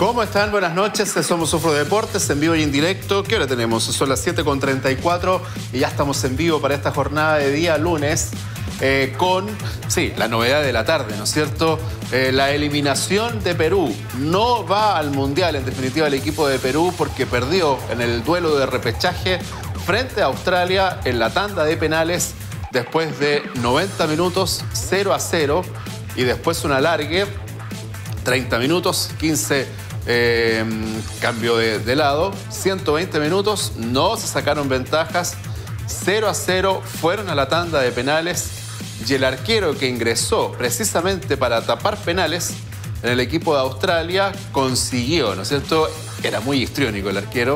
¿Cómo están? Buenas noches, somos Sufro Deportes, en vivo y en directo. ¿Qué hora tenemos? Son las 7:34 y ya estamos en vivo para esta jornada de día lunes con, sí, la novedad de la tarde, ¿no es cierto? La eliminación de Perú. No va al Mundial, en definitiva, el equipo de Perú porque perdió en el duelo de repechaje frente a Australia en la tanda de penales después de 90 minutos, 0-0, y después un alargue, 30 minutos, 15 cambio de lado, 120 minutos, no se sacaron ventajas, 0-0, fueron a la tanda de penales y el arquero que ingresó precisamente para tapar penales en el equipo de Australia consiguió, ¿no es cierto? Era muy histriónico el arquero,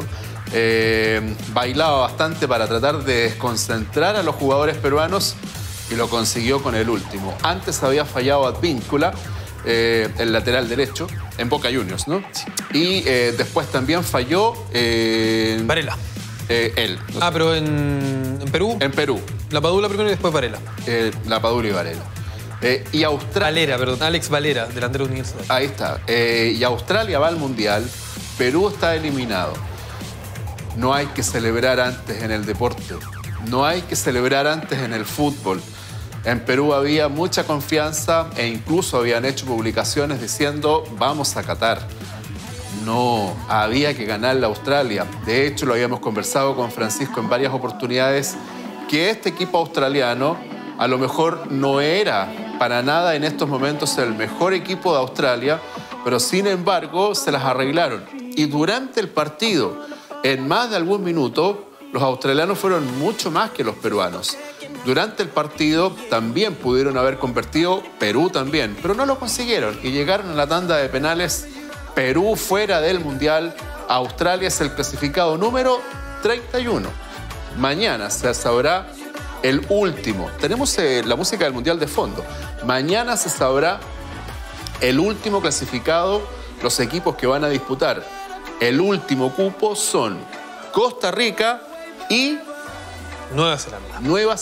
bailaba bastante para tratar de desconcentrar a los jugadores peruanos y lo consiguió con el último. Antes había fallado Advíncula, el lateral derecho, en Boca Juniors, ¿no? Sí. Y después también falló... Varela. Él. No sé. Pero en Perú. En Perú. La Padula primero y después Varela. La Padula y Varela. Y Australia... Valera, perdón. Alex Valera, delantero universal. Ahí está. Y Australia va al Mundial. Perú está eliminado. No hay que celebrar antes en el deporte. No hay que celebrar antes en el fútbol. En Perú había mucha confianza e incluso habían hecho publicaciones diciendo vamos a Qatar. No, había que ganarle a Australia. De hecho, lo habíamos conversado con Francisco en varias oportunidades, que este equipo australiano a lo mejor no era para nada en estos momentos el mejor equipo de Australia, pero sin embargo se las arreglaron. Y durante el partido, en más de algún minuto, los australianos fueron mucho más que los peruanos. Durante el partido también pudieron haber convertido, Perú también, pero no lo consiguieron y llegaron a la tanda de penales. Perú fuera del Mundial, Australia es el clasificado número 31. Mañana se sabrá el último. Tenemos la música del Mundial de fondo. Mañana se sabrá el último clasificado, los equipos que van a disputar. El último cupo son Costa Rica y Nueva Zelanda.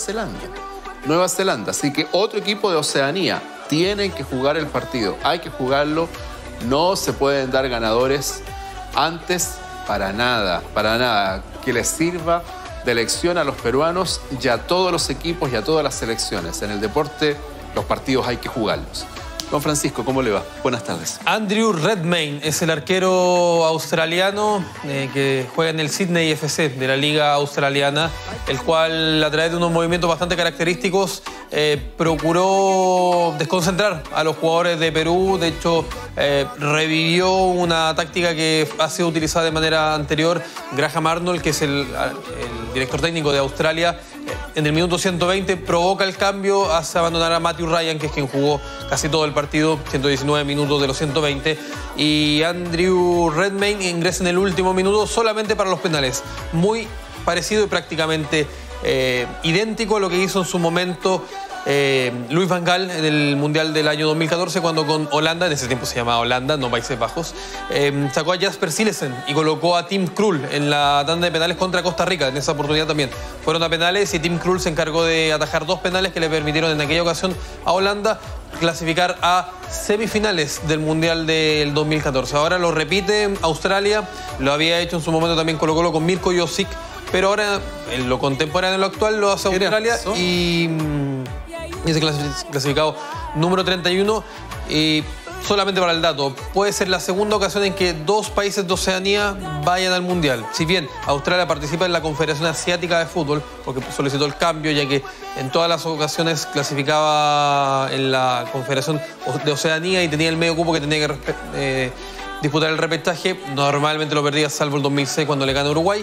Nueva Zelanda. Así que otro equipo de Oceanía. Tienen que jugar el partido. Hay que jugarlo. No se pueden dar ganadores antes para nada. Para nada. Que les sirva de lección a los peruanos y a todos los equipos y a todas las selecciones. En el deporte, los partidos hay que jugarlos. Don Francisco, ¿cómo le va? Buenas tardes. Andrew Redmayne es el arquero australiano que juega en el Sydney FC de la Liga Australiana, el cual a través de unos movimientos bastante característicos procuró desconcentrar a los jugadores de Perú. De hecho, revivió una táctica que ha sido utilizada de manera anterior. Graham Arnold, que es el director técnico de Australia, en el minuto 120 provoca el cambio, hace abandonar a Matthew Ryan, que es quien jugó casi todo el partido, 119 minutos de los 120, y Andrew Redmayne ingresa en el último minuto solamente para los penales. Muy parecido y prácticamente idéntico a lo que hizo en su momento Louis van Gaal en el Mundial del año 2014, cuando con Holanda, en ese tiempo se llamaba Holanda, no Países Bajos, sacó a Jasper Cillessen y colocó a Tim Krul en la tanda de penales contra Costa Rica. En esa oportunidad también fueron a penales y Tim Krul se encargó de atajar 2 penales que le permitieron en aquella ocasión a Holanda clasificar a semifinales del Mundial del 2014. Ahora lo repite Australia, lo había hecho en su momento también Colo-Colo con Mirko Josic, pero ahora en lo contemporáneo, en lo actual, lo hace Australia y ese clasificado número 31. Y solamente para el dato, puede ser la segunda ocasión en que 2 países de Oceanía vayan al Mundial. Si bien Australia participa en la Confederación Asiática de Fútbol, porque solicitó el cambio, ya que en todas las ocasiones clasificaba en la Confederación de Oceanía y tenía el medio cupo que tenía que disputar el repechaje. Normalmente lo perdía, salvo el 2006 cuando le gana Uruguay.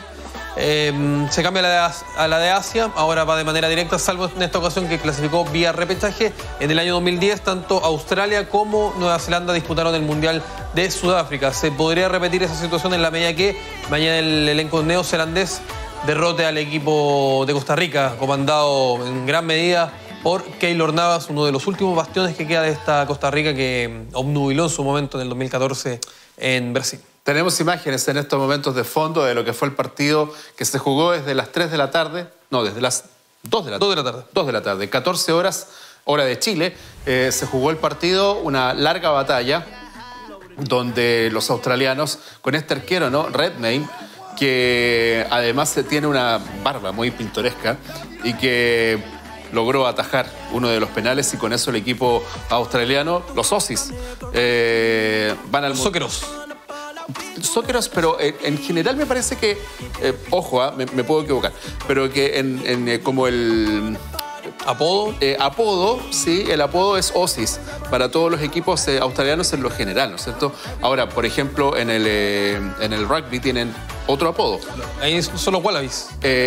Se cambia a la de Asia, ahora va de manera directa, salvo en esta ocasión que clasificó vía repechaje. En el año 2010, tanto Australia como Nueva Zelanda disputaron el Mundial de Sudáfrica. Se podría repetir esa situación en la medida que mañana el elenco neozelandés derrote al equipo de Costa Rica, comandado en gran medida por Keylor Navas, uno de los últimos bastiones que queda de esta Costa Rica que obnubiló en su momento en el 2014 en Brasil. Tenemos imágenes en estos momentos de fondo de lo que fue el partido que se jugó desde las 3 de la tarde, no, desde las 2 de la tarde. 2 de la tarde, 14 horas, hora de Chile. Se jugó el partido, una larga batalla. donde los australianos, con este arquero, ¿no? Redmayne, que además tiene una barba muy pintoresca y que logró atajar uno de los penales, y con eso el equipo australiano, los Aussies, van al... Socceros, pero en general me parece que, ojo, me puedo equivocar, pero que como el... ¿Apodo? Sí, el apodo es Aussies para todos los equipos australianos en lo general, ¿no es cierto? Ahora, por ejemplo, en el rugby tienen otro apodo. Ahí son los Wallabies.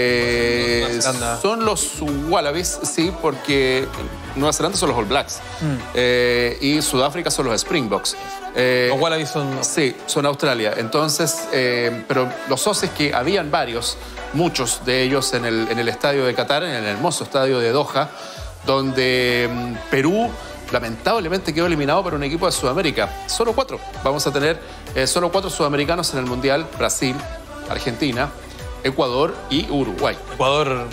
Son los Wallabies, sí, porque Nueva Zelanda son los All Blacks y Sudáfrica son los Springboks. Los Wallabies son... Sí, son Australia. Entonces, pero los Aussies, que habían varios, muchos de ellos en el estadio de Qatar, en el hermoso estadio de Doha, donde Perú lamentablemente quedó eliminado por un equipo de Sudamérica. Solo 4. Vamos a tener solo 4 sudamericanos en el Mundial: Brasil, Argentina, Ecuador y Uruguay. Ecuador.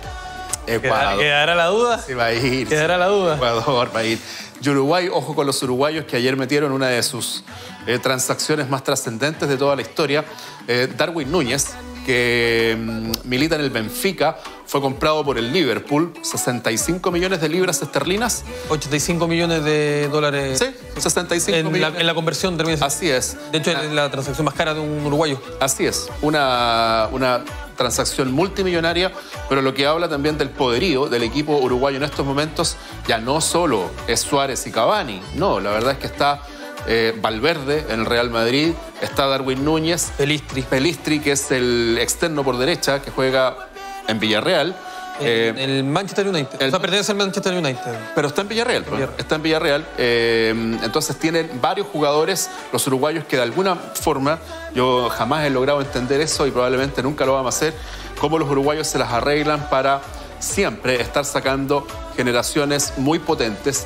¿Quedará la duda? Sí, va a ir. ¿Quedará la duda? Ecuador va a ir. Y Uruguay, ojo con los uruguayos, que ayer metieron una de sus transacciones más trascendentes de toda la historia. Darwin Núñez, que milita en el Benfica, fue comprado por el Liverpool, 65 millones de libras esterlinas. 85 millones de dólares. Sí, 65 millones. En la conversión termina. Así es. De hecho, es la transacción más cara de un uruguayo. Así es. Una transacción multimillonaria, pero lo que habla también del poderío del equipo uruguayo en estos momentos ya no solo es Suárez y Cavani. No, la verdad es que está Valverde en el Real Madrid, está Darwin Núñez, Pelistri, que es el externo por derecha, que juega en Villarreal. El Manchester United. O sea, pertenece al Manchester United. Pero está en Villarreal. Está en Villarreal. Entonces tienen varios jugadores, los uruguayos, que de alguna forma, yo jamás he logrado entender eso y probablemente nunca lo vamos a hacer, cómo los uruguayos se las arreglan para siempre estar sacando generaciones muy potentes.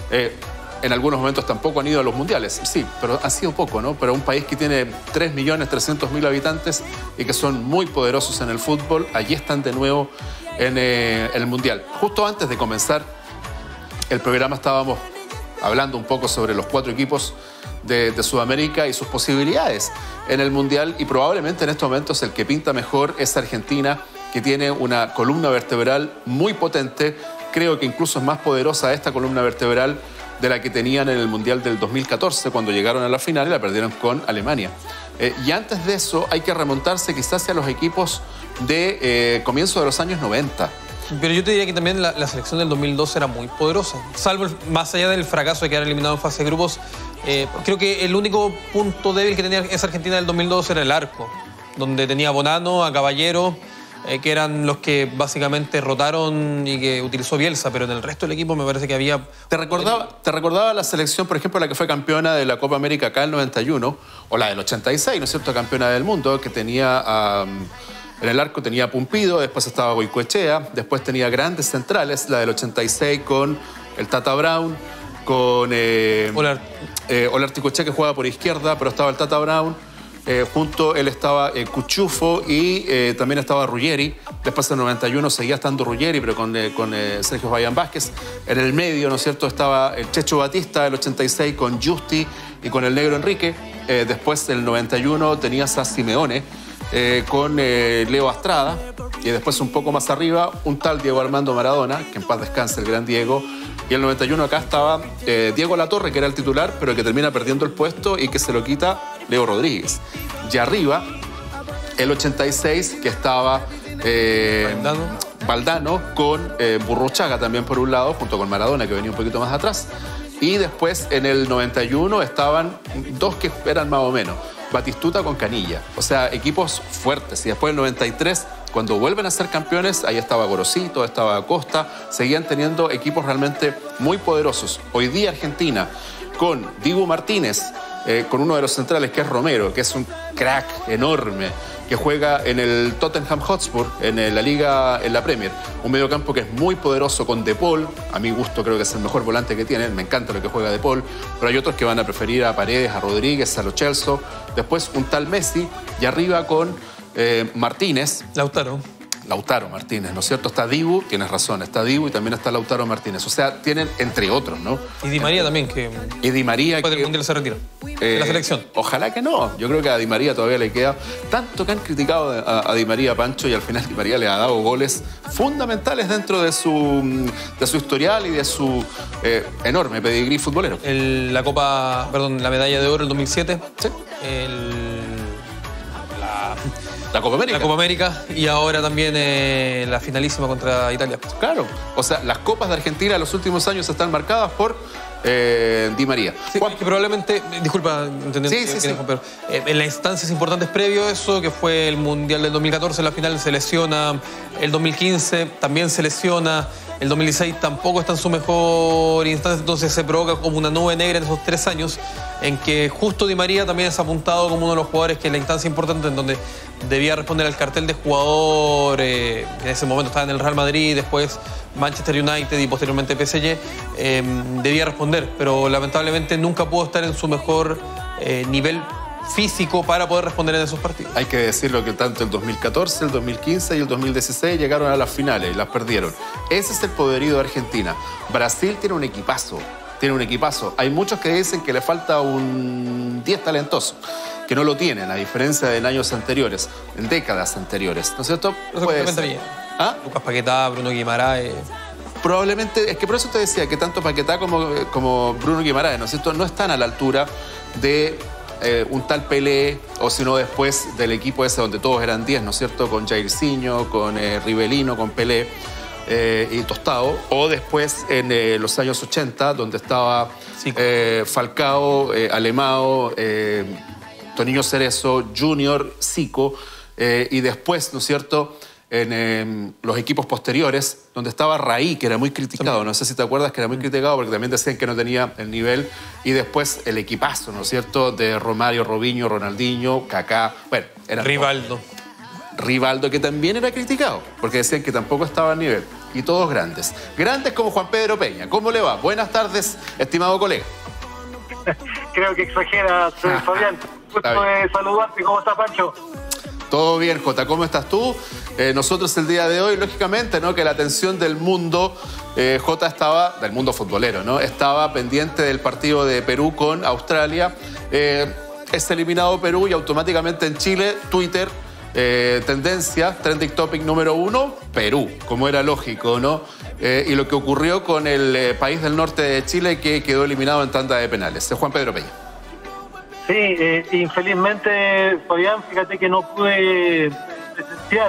En algunos momentos tampoco han ido a los mundiales, sí, pero ha sido poco, ¿no? Pero un país que tiene 3.300.000 habitantes y que son muy poderosos en el fútbol, allí están de nuevo en el mundial. Justo antes de comenzar el programa estábamos hablando un poco sobre los 4 equipos de Sudamérica y sus posibilidades en el mundial, y probablemente en estos momentos el que pinta mejor es Argentina, que tiene una columna vertebral muy potente. Creo que incluso es más poderosa esta columna vertebral de la que tenían en el Mundial del 2014, cuando llegaron a la final y la perdieron con Alemania. Y antes de eso hay que remontarse quizás hacia los equipos de comienzo de los años 90. Pero yo te diría que también la selección del 2012 era muy poderosa. Salvo, más allá del fracaso de quedar eliminado en fase de grupos, creo que el único punto débil que tenía esa Argentina del 2012 era el arco, donde tenía a Bonano, a Caballero, que eran los que básicamente rotaron y que utilizó Bielsa, pero en el resto del equipo me parece que había... ¿Te recordaba la selección, por ejemplo, la que fue campeona de la Copa América acá en el 91, o la del 86, ¿no es cierto?, campeona del mundo, que tenía... en el arco tenía a Pumpido, después estaba Goicoechea, después tenía grandes centrales, la del 86 con el Tata Brown, con Olarticoechea, que jugaba por izquierda, pero estaba el Tata Brown. Junto él estaba Cuchufo y también estaba Ruggeri. Después en el 91 seguía estando Ruggeri, pero con Sergio Fabián Vázquez. En el medio, ¿no es cierto?, estaba el Checho Batista, el 86 con Justi y con el Negro Enrique. Después en el 91 tenías a Simeone con Leo Astrada. Y después un poco más arriba un tal Diego Armando Maradona, que en paz descanse el gran Diego. Y en el 91 acá estaba Diego Latorre, que era el titular, pero que termina perdiendo el puesto y que se lo quita Leo Rodríguez. Y arriba, el 86, que estaba Valdano con Burruchaga también por un lado, junto con Maradona, que venía un poquito más atrás. Y después en el 91 estaban 2 que eran más o menos, Batistuta con Canilla. O sea, equipos fuertes. Y después el 93, cuando vuelven a ser campeones, ahí estaba Gorosito, estaba Acosta, seguían teniendo equipos realmente muy poderosos. Hoy día Argentina, con Dibu Martínez, con uno de los centrales que es Romero, que es un crack enorme, que juega en el Tottenham Hotspur, en la Liga, en la Premier. Un mediocampo que es muy poderoso con De Paul. A mi gusto creo que es el mejor volante que tienen. Me encanta lo que juega De Paul. Pero hay otros que van a preferir a Paredes, a Rodríguez, a Lo Celso. Después un tal Messi. Y arriba con Martínez. Lautaro. Lautaro Martínez, ¿no es cierto? Está Dibu, tienes razón, está Dibu y también está Lautaro Martínez. O sea, tienen entre otros, ¿no? Y Di María también, que y Di María después del Mundial se retira de la selección. Ojalá que no. Yo creo que a Di María todavía le queda tanto que han criticado a Di María, Pancho, y al final Di María le ha dado goles fundamentales dentro de su historial y de su enorme pedigrí futbolero. La medalla de oro el 2007. Sí. La Copa América. La Copa América y ahora también la finalísima contra Italia. Claro. O sea, las Copas de Argentina en los últimos años están marcadas por Di María. Sí, que probablemente, disculpa, entendiendo pero en las instancias importantes previo a eso, que fue el Mundial del 2014, la final se lesiona, el 2015 también se lesiona, el 2016 tampoco está en su mejor instancia, entonces se provoca como una nube negra en esos 3 años en que justo Di María también es apuntado como uno de los jugadores que en la instancia importante en donde debía responder al cartel de jugador, en ese momento estaba en el Real Madrid, después Manchester United y posteriormente PSG, debía responder, pero lamentablemente nunca pudo estar en su mejor nivel físico para poder responder en esos partidos. Hay que decirlo que tanto el 2014, el 2015 y el 2016 llegaron a las finales y las perdieron. Ese es el poderío de Argentina. Brasil tiene un equipazo. Hay muchos que dicen que le falta un 10 talentoso, que no lo tienen, a diferencia de en años anteriores, en décadas anteriores. ¿No es cierto? ¿Ah? Lucas Paquetá, Bruno Guimaraes. Probablemente, es que por eso te decía que tanto Paquetá como Bruno Guimaraes, ¿no es cierto?, no están a la altura de un tal Pelé, o si no después del equipo ese donde todos eran 10, ¿no es cierto?, con Jairzinho, con Rivelino, con Pelé y Tostado, o después en los años 80, donde estaba Falcao, Alemão, Toninho Cerezo, Junior, Zico, y después, ¿no es cierto?, en los equipos posteriores, donde estaba Raí, que era muy criticado. No sé si te acuerdas que era muy criticado porque también decían que no tenía el nivel. Y después el equipazo, ¿no es cierto?, de Romario, Robinho, Ronaldinho, Kaká. Bueno, era Rivaldo, que también era criticado porque decían que tampoco estaba a nivel. Y todos grandes. Grandes como Juan Pedro Peña. ¿Cómo le va? Buenas tardes, estimado colega. Creo que exageras, Fabián. Gusto de saludarte. ¿Cómo estás, Pancho? Todo bien, Jota. ¿Cómo estás tú? Nosotros el día de hoy, lógicamente, ¿no?, que la atención del mundo, Jota, estaba, del mundo futbolero, ¿no?, estaba pendiente del partido de Perú con Australia. Es eliminado Perú y automáticamente en Chile, Twitter, tendencia, trending topic número 1, Perú, como era lógico, ¿no? Y lo que ocurrió con el país del norte de Chile que quedó eliminado en tanda de penales. Juan Pedro Peña. Sí, infelizmente, Fabián, fíjate que no pude presenciar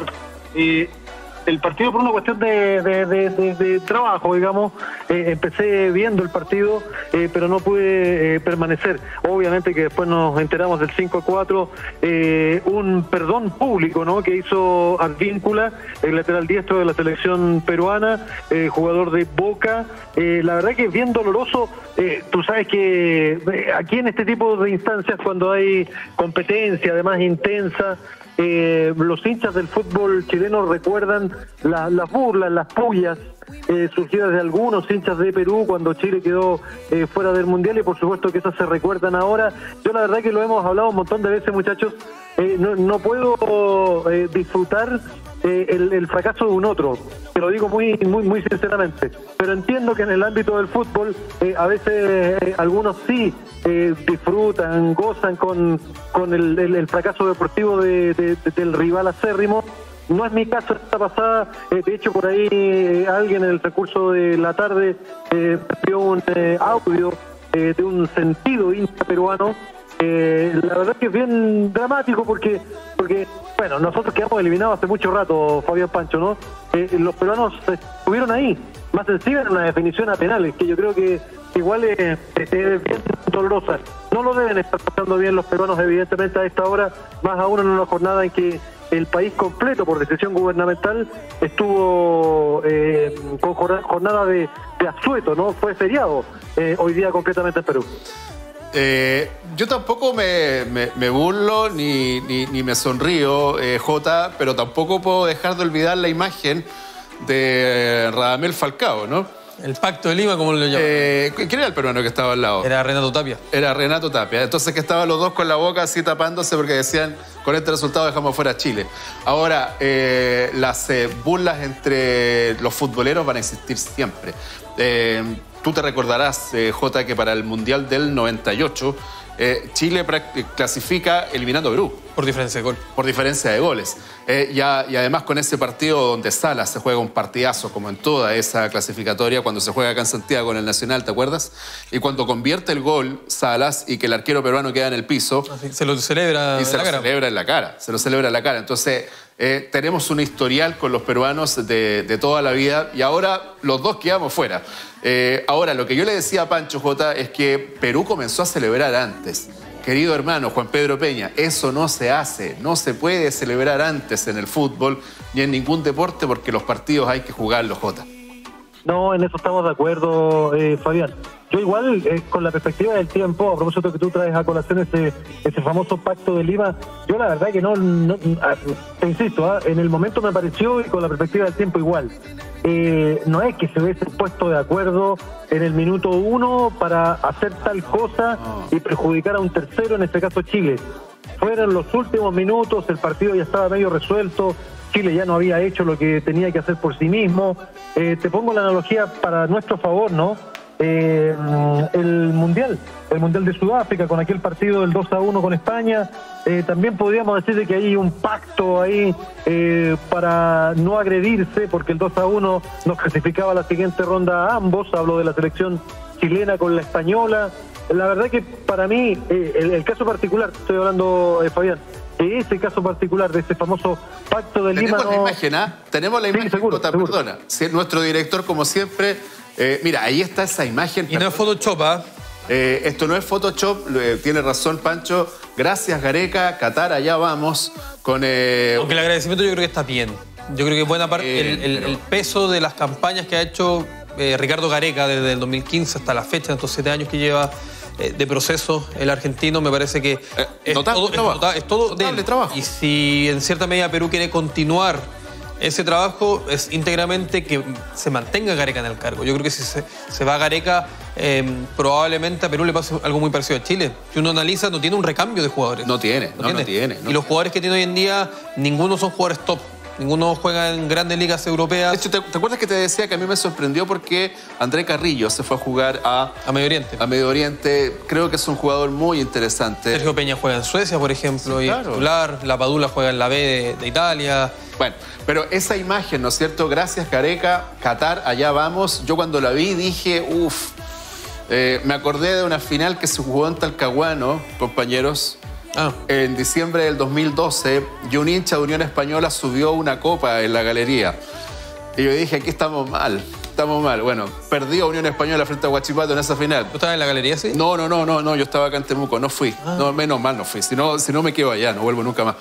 el partido por una cuestión de trabajo, digamos. Empecé viendo el partido, pero no pude permanecer. Obviamente que después nos enteramos del 5-4, un perdón público, ¿no?, que hizo Advíncula, el lateral diestro de la selección peruana, jugador de Boca. La verdad que es bien doloroso. Tú sabes que aquí en este tipo de instancias, cuando hay competencia, además intensa, los hinchas del fútbol chileno recuerdan las burlas, las pullas surgidas de algunos hinchas de Perú cuando Chile quedó fuera del Mundial, y por supuesto que esas se recuerdan ahora. Yo la verdad que lo hemos hablado un montón de veces, muchachos, no puedo disfrutar el fracaso de un otro, te lo digo muy sinceramente, pero entiendo que en el ámbito del fútbol a veces algunos sí disfrutan, gozan con el fracaso deportivo del rival acérrimo. No es mi caso esta pasada. De hecho, por ahí alguien en el transcurso de la tarde vio un audio de un sentido hincha peruano. La verdad que es bien dramático porque bueno, nosotros quedamos eliminados hace mucho rato, Fabián, Pancho, ¿no? Los peruanos estuvieron ahí, más encima en una definición a penales, que yo creo que igual es bien dolorosa. No lo deben estar pasando bien los peruanos, evidentemente, a esta hora, más aún en una jornada en que el país completo, por decisión gubernamental, estuvo con jornada de asueto, ¿no? Fue feriado hoy día concretamente en Perú. Yo tampoco me burlo ni me sonrío, Jota, pero tampoco puedo dejar de olvidar la imagen de Radamel Falcao, ¿no? El pacto de Lima, como lo llaman. ¿Quién era el peruano que estaba al lado? Era Renato Tapia. Era Renato Tapia. Entonces que estaban los dos con la boca así tapándose porque decían, con este resultado dejamos fuera a Chile. Ahora, las burlas entre los futboleros van a existir siempre. Tú te recordarás, Jota, que para el Mundial del 98, Chile clasifica eliminando a Perú. Por diferencia de gol. Por diferencia de goles. Y además con ese partido donde Salas se juega un partidazo, como en toda esa clasificatoria, cuando se juega acá en Santiago con el Nacional, ¿te acuerdas? Y cuando convierte el gol Salas y que el arquero peruano queda en el piso... Se lo celebra y se lo celebra en la cara. Se lo celebra en la cara. Entonces, tenemos un historial con los peruanos de toda la vida y ahora los dos quedamos fuera. Ahora, lo que yo le decía a Pancho, Jota, es que Perú comenzó a celebrar antes. Querido hermano Juan Pedro Peña, eso no se hace, no se puede celebrar antes en el fútbol ni en ningún deporte porque los partidos hay que jugarlos, Jota. No, en eso estamos de acuerdo, Fabián. Yo igual, con la perspectiva del tiempo, a propósito que tú traes a colación ese famoso pacto de Lima, yo la verdad que no te insisto, en el momento me pareció y con la perspectiva del tiempo igual. No es que se hubiese puesto de acuerdo en el minuto 1 para hacer tal cosa y perjudicar a un tercero, en este caso Chile. Fueron los últimos minutos, el partido ya estaba medio resuelto, Chile ya no había hecho lo que tenía que hacer por sí mismo. Te pongo la analogía para nuestro favor, ¿no? El Mundial de Sudáfrica, con aquel partido del 2-1 con España, también podríamos decir de que hay un pacto ahí para no agredirse, porque el 2-1 nos clasificaba a la siguiente ronda a ambos. Hablo de la selección chilena con la española. La verdad que para mí, el caso particular, estoy hablando, Fabián, de ese caso particular, de ese famoso pacto de Lima. Tenemos la imagen, ¿ah? Tenemos la imagen, seguro, Jota, seguro. perdona. Sí, nuestro director, como siempre, mira, ahí está esa imagen. Y no es Photoshop, ¿ah? Esto no es Photoshop, tiene razón Pancho. Gracias, Gareca. Qatar, allá vamos. Aunque el agradecimiento yo creo que está bien. Yo creo que buena parte, el peso de las campañas que ha hecho Ricardo Gareca desde el 2015 hasta la fecha, estos 7 años que lleva de proceso el argentino, me parece que es todo de él. Trabajo. Y si en cierta medida Perú quiere continuar ese trabajo, es íntegramente que se mantenga Gareca en el cargo. Yo creo que si se va Gareca, probablemente a Perú le pase algo muy parecido a Chile. Si uno analiza, no tiene un recambio de jugadores. No tiene. Y los jugadores que tiene hoy en día, ninguno son jugadores top. Ninguno juega en grandes ligas europeas. De hecho, ¿te acuerdas que te decía que a mí me sorprendió porque André Carrillo se fue a jugar a Medio Oriente? A Medio Oriente. Creo que es un jugador muy interesante. Sergio Peña juega en Suecia, por ejemplo, sí, y claro. titular. La Padula juega en la B de Italia. Bueno, pero esa imagen, ¿no es cierto? Gracias, Gareca. Qatar, allá vamos. Yo cuando la vi dije, uff. Me acordé de una final que se jugó en Talcahuano, compañeros. En diciembre del 2012, y un hincha de Unión Española subió una copa en la galería. Y yo dije, aquí estamos mal. Bueno, perdió Unión Española frente a Huachipato en esa final. ¿Tú estabas en la galería, sí? No, yo estaba acá en Temuco, no fui. No, menos mal no fui. Si no me quedo allá, no vuelvo nunca más.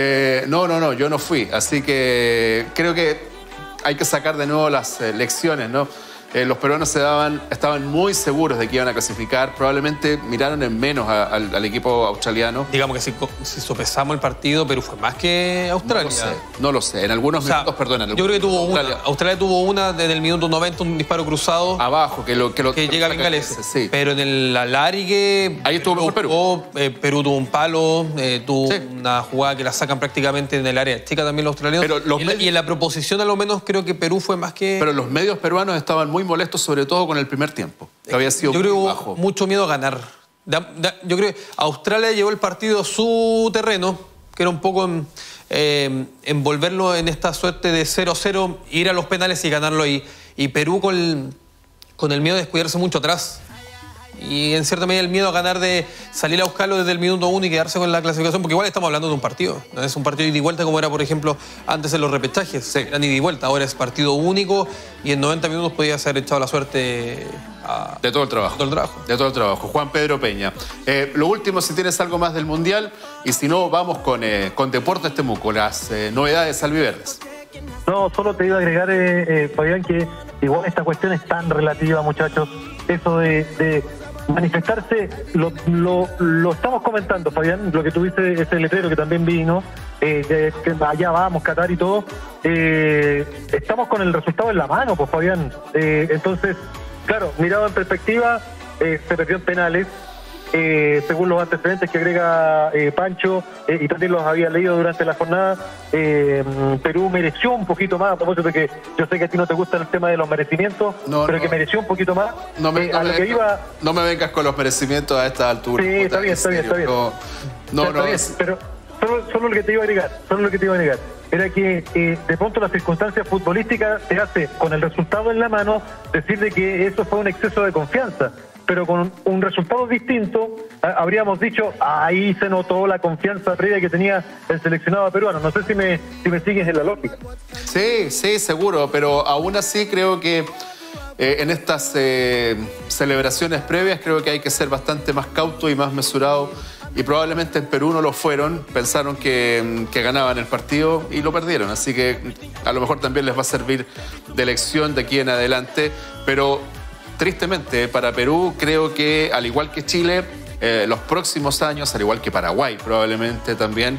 Yo no fui. Así que creo que hay que sacar de nuevo las lecciones, ¿no? Los peruanos estaban muy seguros de que iban a clasificar. Probablemente miraron en menos al equipo australiano. Digamos que si sopesamos el partido, Perú fue más que Australia. No lo sé. En algunos minutos, perdona. Yo creo que tuvo Australia tuvo una en el minuto 90, un disparo cruzado. Abajo, que llega bien Galese. Sí. Pero en el alargue... Ahí estuvo mejor Perú. Perú tuvo un palo, tuvo una jugada que la sacan prácticamente en el área chica también los australianos. Y en la proposición, a lo menos, creo que Perú fue más que... Pero los medios peruanos estaban muy molestos, sobre todo con el primer tiempo, que había sido yo creo muy que bajo. Hubo mucho miedo a ganar. Yo creo que Australia llevó el partido a su terreno, que era un poco envolverlo en esta suerte de 0-0, ir a los penales y ganarlo ahí. Y Perú con el miedo de descuidarse mucho atrás. Y en cierta medida el miedo a ganar, de salir a buscarlo desde el minuto 1 y quedarse con la clasificación, porque igual estamos hablando de un partido. No es un partido ida y vuelta como era, por ejemplo, antes en los repechajes. Sí. Eran ida y vuelta, ahora es partido único y en 90 minutos podía ser echado la suerte de todo el trabajo. De todo el trabajo. Juan Pedro Peña. Lo último, si tienes algo más del Mundial, y si no, vamos con Deportes Temuco, las novedades albiverdes. No, solo te iba a agregar, Fabián, que igual esta cuestión es tan relativa, muchachos. Eso de manifestarse, lo estamos comentando, Fabián, lo que tuviste, ese letrero que también vino, que allá vamos, Qatar y todo. estamos con el resultado en la mano, pues Fabián. Entonces, claro, mirado en perspectiva, se perdió en penales. Según los antecedentes que agrega Pancho, y también los había leído durante la jornada, Perú mereció un poquito más, a propósito de que yo sé que a ti no te gusta el tema de los merecimientos, pero que mereció un poquito más. No me vengas con los merecimientos a esta altura. Sí, está bien. Pero solo lo que te iba a agregar, era que de pronto las circunstancias futbolísticas te hace, con el resultado en la mano, decir de que eso fue un exceso de confianza. Pero con un resultado distinto, habríamos dicho, ahí se notó la confianza previa que tenía el seleccionado peruano. No sé si me sigues en la lógica. Sí, seguro, pero aún así creo que en estas celebraciones previas creo que hay que ser bastante más cauto y más mesurado. Y probablemente en Perú no lo fueron, pensaron que ganaban el partido y lo perdieron. Así que a lo mejor también les va a servir de lección de aquí en adelante. Pero tristemente, para Perú, creo que, al igual que Chile, los próximos años, al igual que Paraguay probablemente también,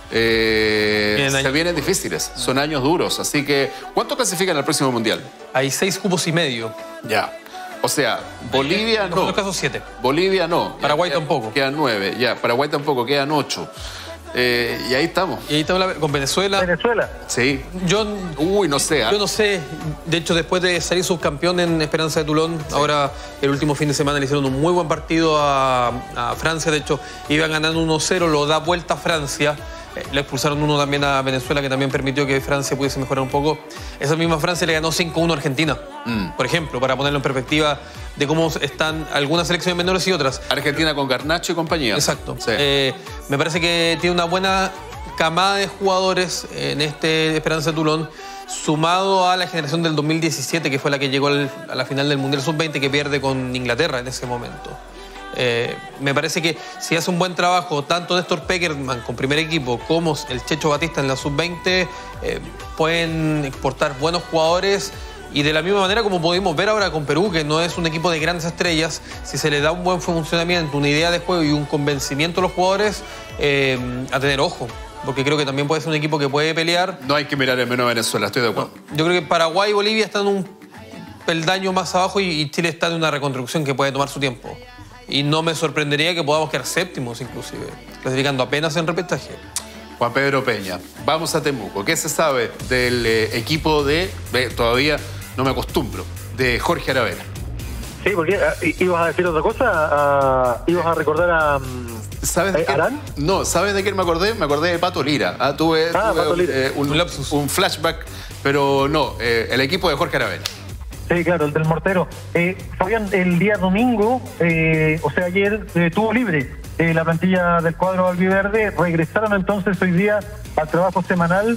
se vienen difíciles. Son años duros. Así que, ¿cuánto clasifican al próximo Mundial? Hay 6 cupos y medio. Ya. O sea, Bolivia no. En los casos 7. Bolivia no. Paraguay tampoco. Quedan 9. Ya, Paraguay tampoco, quedan 8. Y ahí estamos. Y ahí estamos con Venezuela. ¿Venezuela? Sí. No sé. Yo no sé. De hecho, después de salir subcampeón en Esperanza de Toulon, ahora el último fin de semana le hicieron un muy buen partido a Francia. De hecho, iban ganando 1-0, lo da vuelta a Francia. Le expulsaron 1 también a Venezuela, que también permitió que Francia pudiese mejorar un poco. Esa misma Francia le ganó 5-1 a Argentina, por ejemplo, para ponerlo en perspectiva de cómo están algunas selecciones menores y otras. Argentina con Garnacho y compañía. Exacto. Sí. Me parece que tiene una buena camada de jugadores en este Esperanza de Toulon, sumado a la generación del 2017, que fue la que llegó a la final del Mundial Sub-20, que pierde con Inglaterra en ese momento. Me parece que si hace un buen trabajo tanto Néstor Pekerman con primer equipo como el Checho Batista en la Sub-20, pueden exportar buenos jugadores. Y de la misma manera como pudimos ver ahora con Perú, que no es un equipo de grandes estrellas, si se le da un buen funcionamiento, una idea de juego y un convencimiento a los jugadores, a tener ojo. Porque creo que también puede ser un equipo que puede pelear. No hay que mirar en menos a Venezuela, estoy de acuerdo. No, yo creo que Paraguay y Bolivia están un peldaño más abajo y Chile está en una reconstrucción que puede tomar su tiempo. Y no me sorprendería que podamos quedar séptimos inclusive, clasificando apenas en repechaje. Juan Pedro Peña, vamos a Temuco. ¿Qué se sabe del equipo todavía no me acostumbro, de Jorge Aravena? Sí, porque ibas a decir otra cosa, ibas a recordar a ¿sabes de Arán? No, ¿sabes de quién me acordé? Me acordé de Pato Lira. Tuve Pato Lira. Un flashback, pero no, el equipo de Jorge Aravena. Sí, claro, el del mortero. Fabián, el día domingo, o sea, ayer, tuvo libre la plantilla del cuadro albiverde. Regresaron entonces hoy día al trabajo semanal,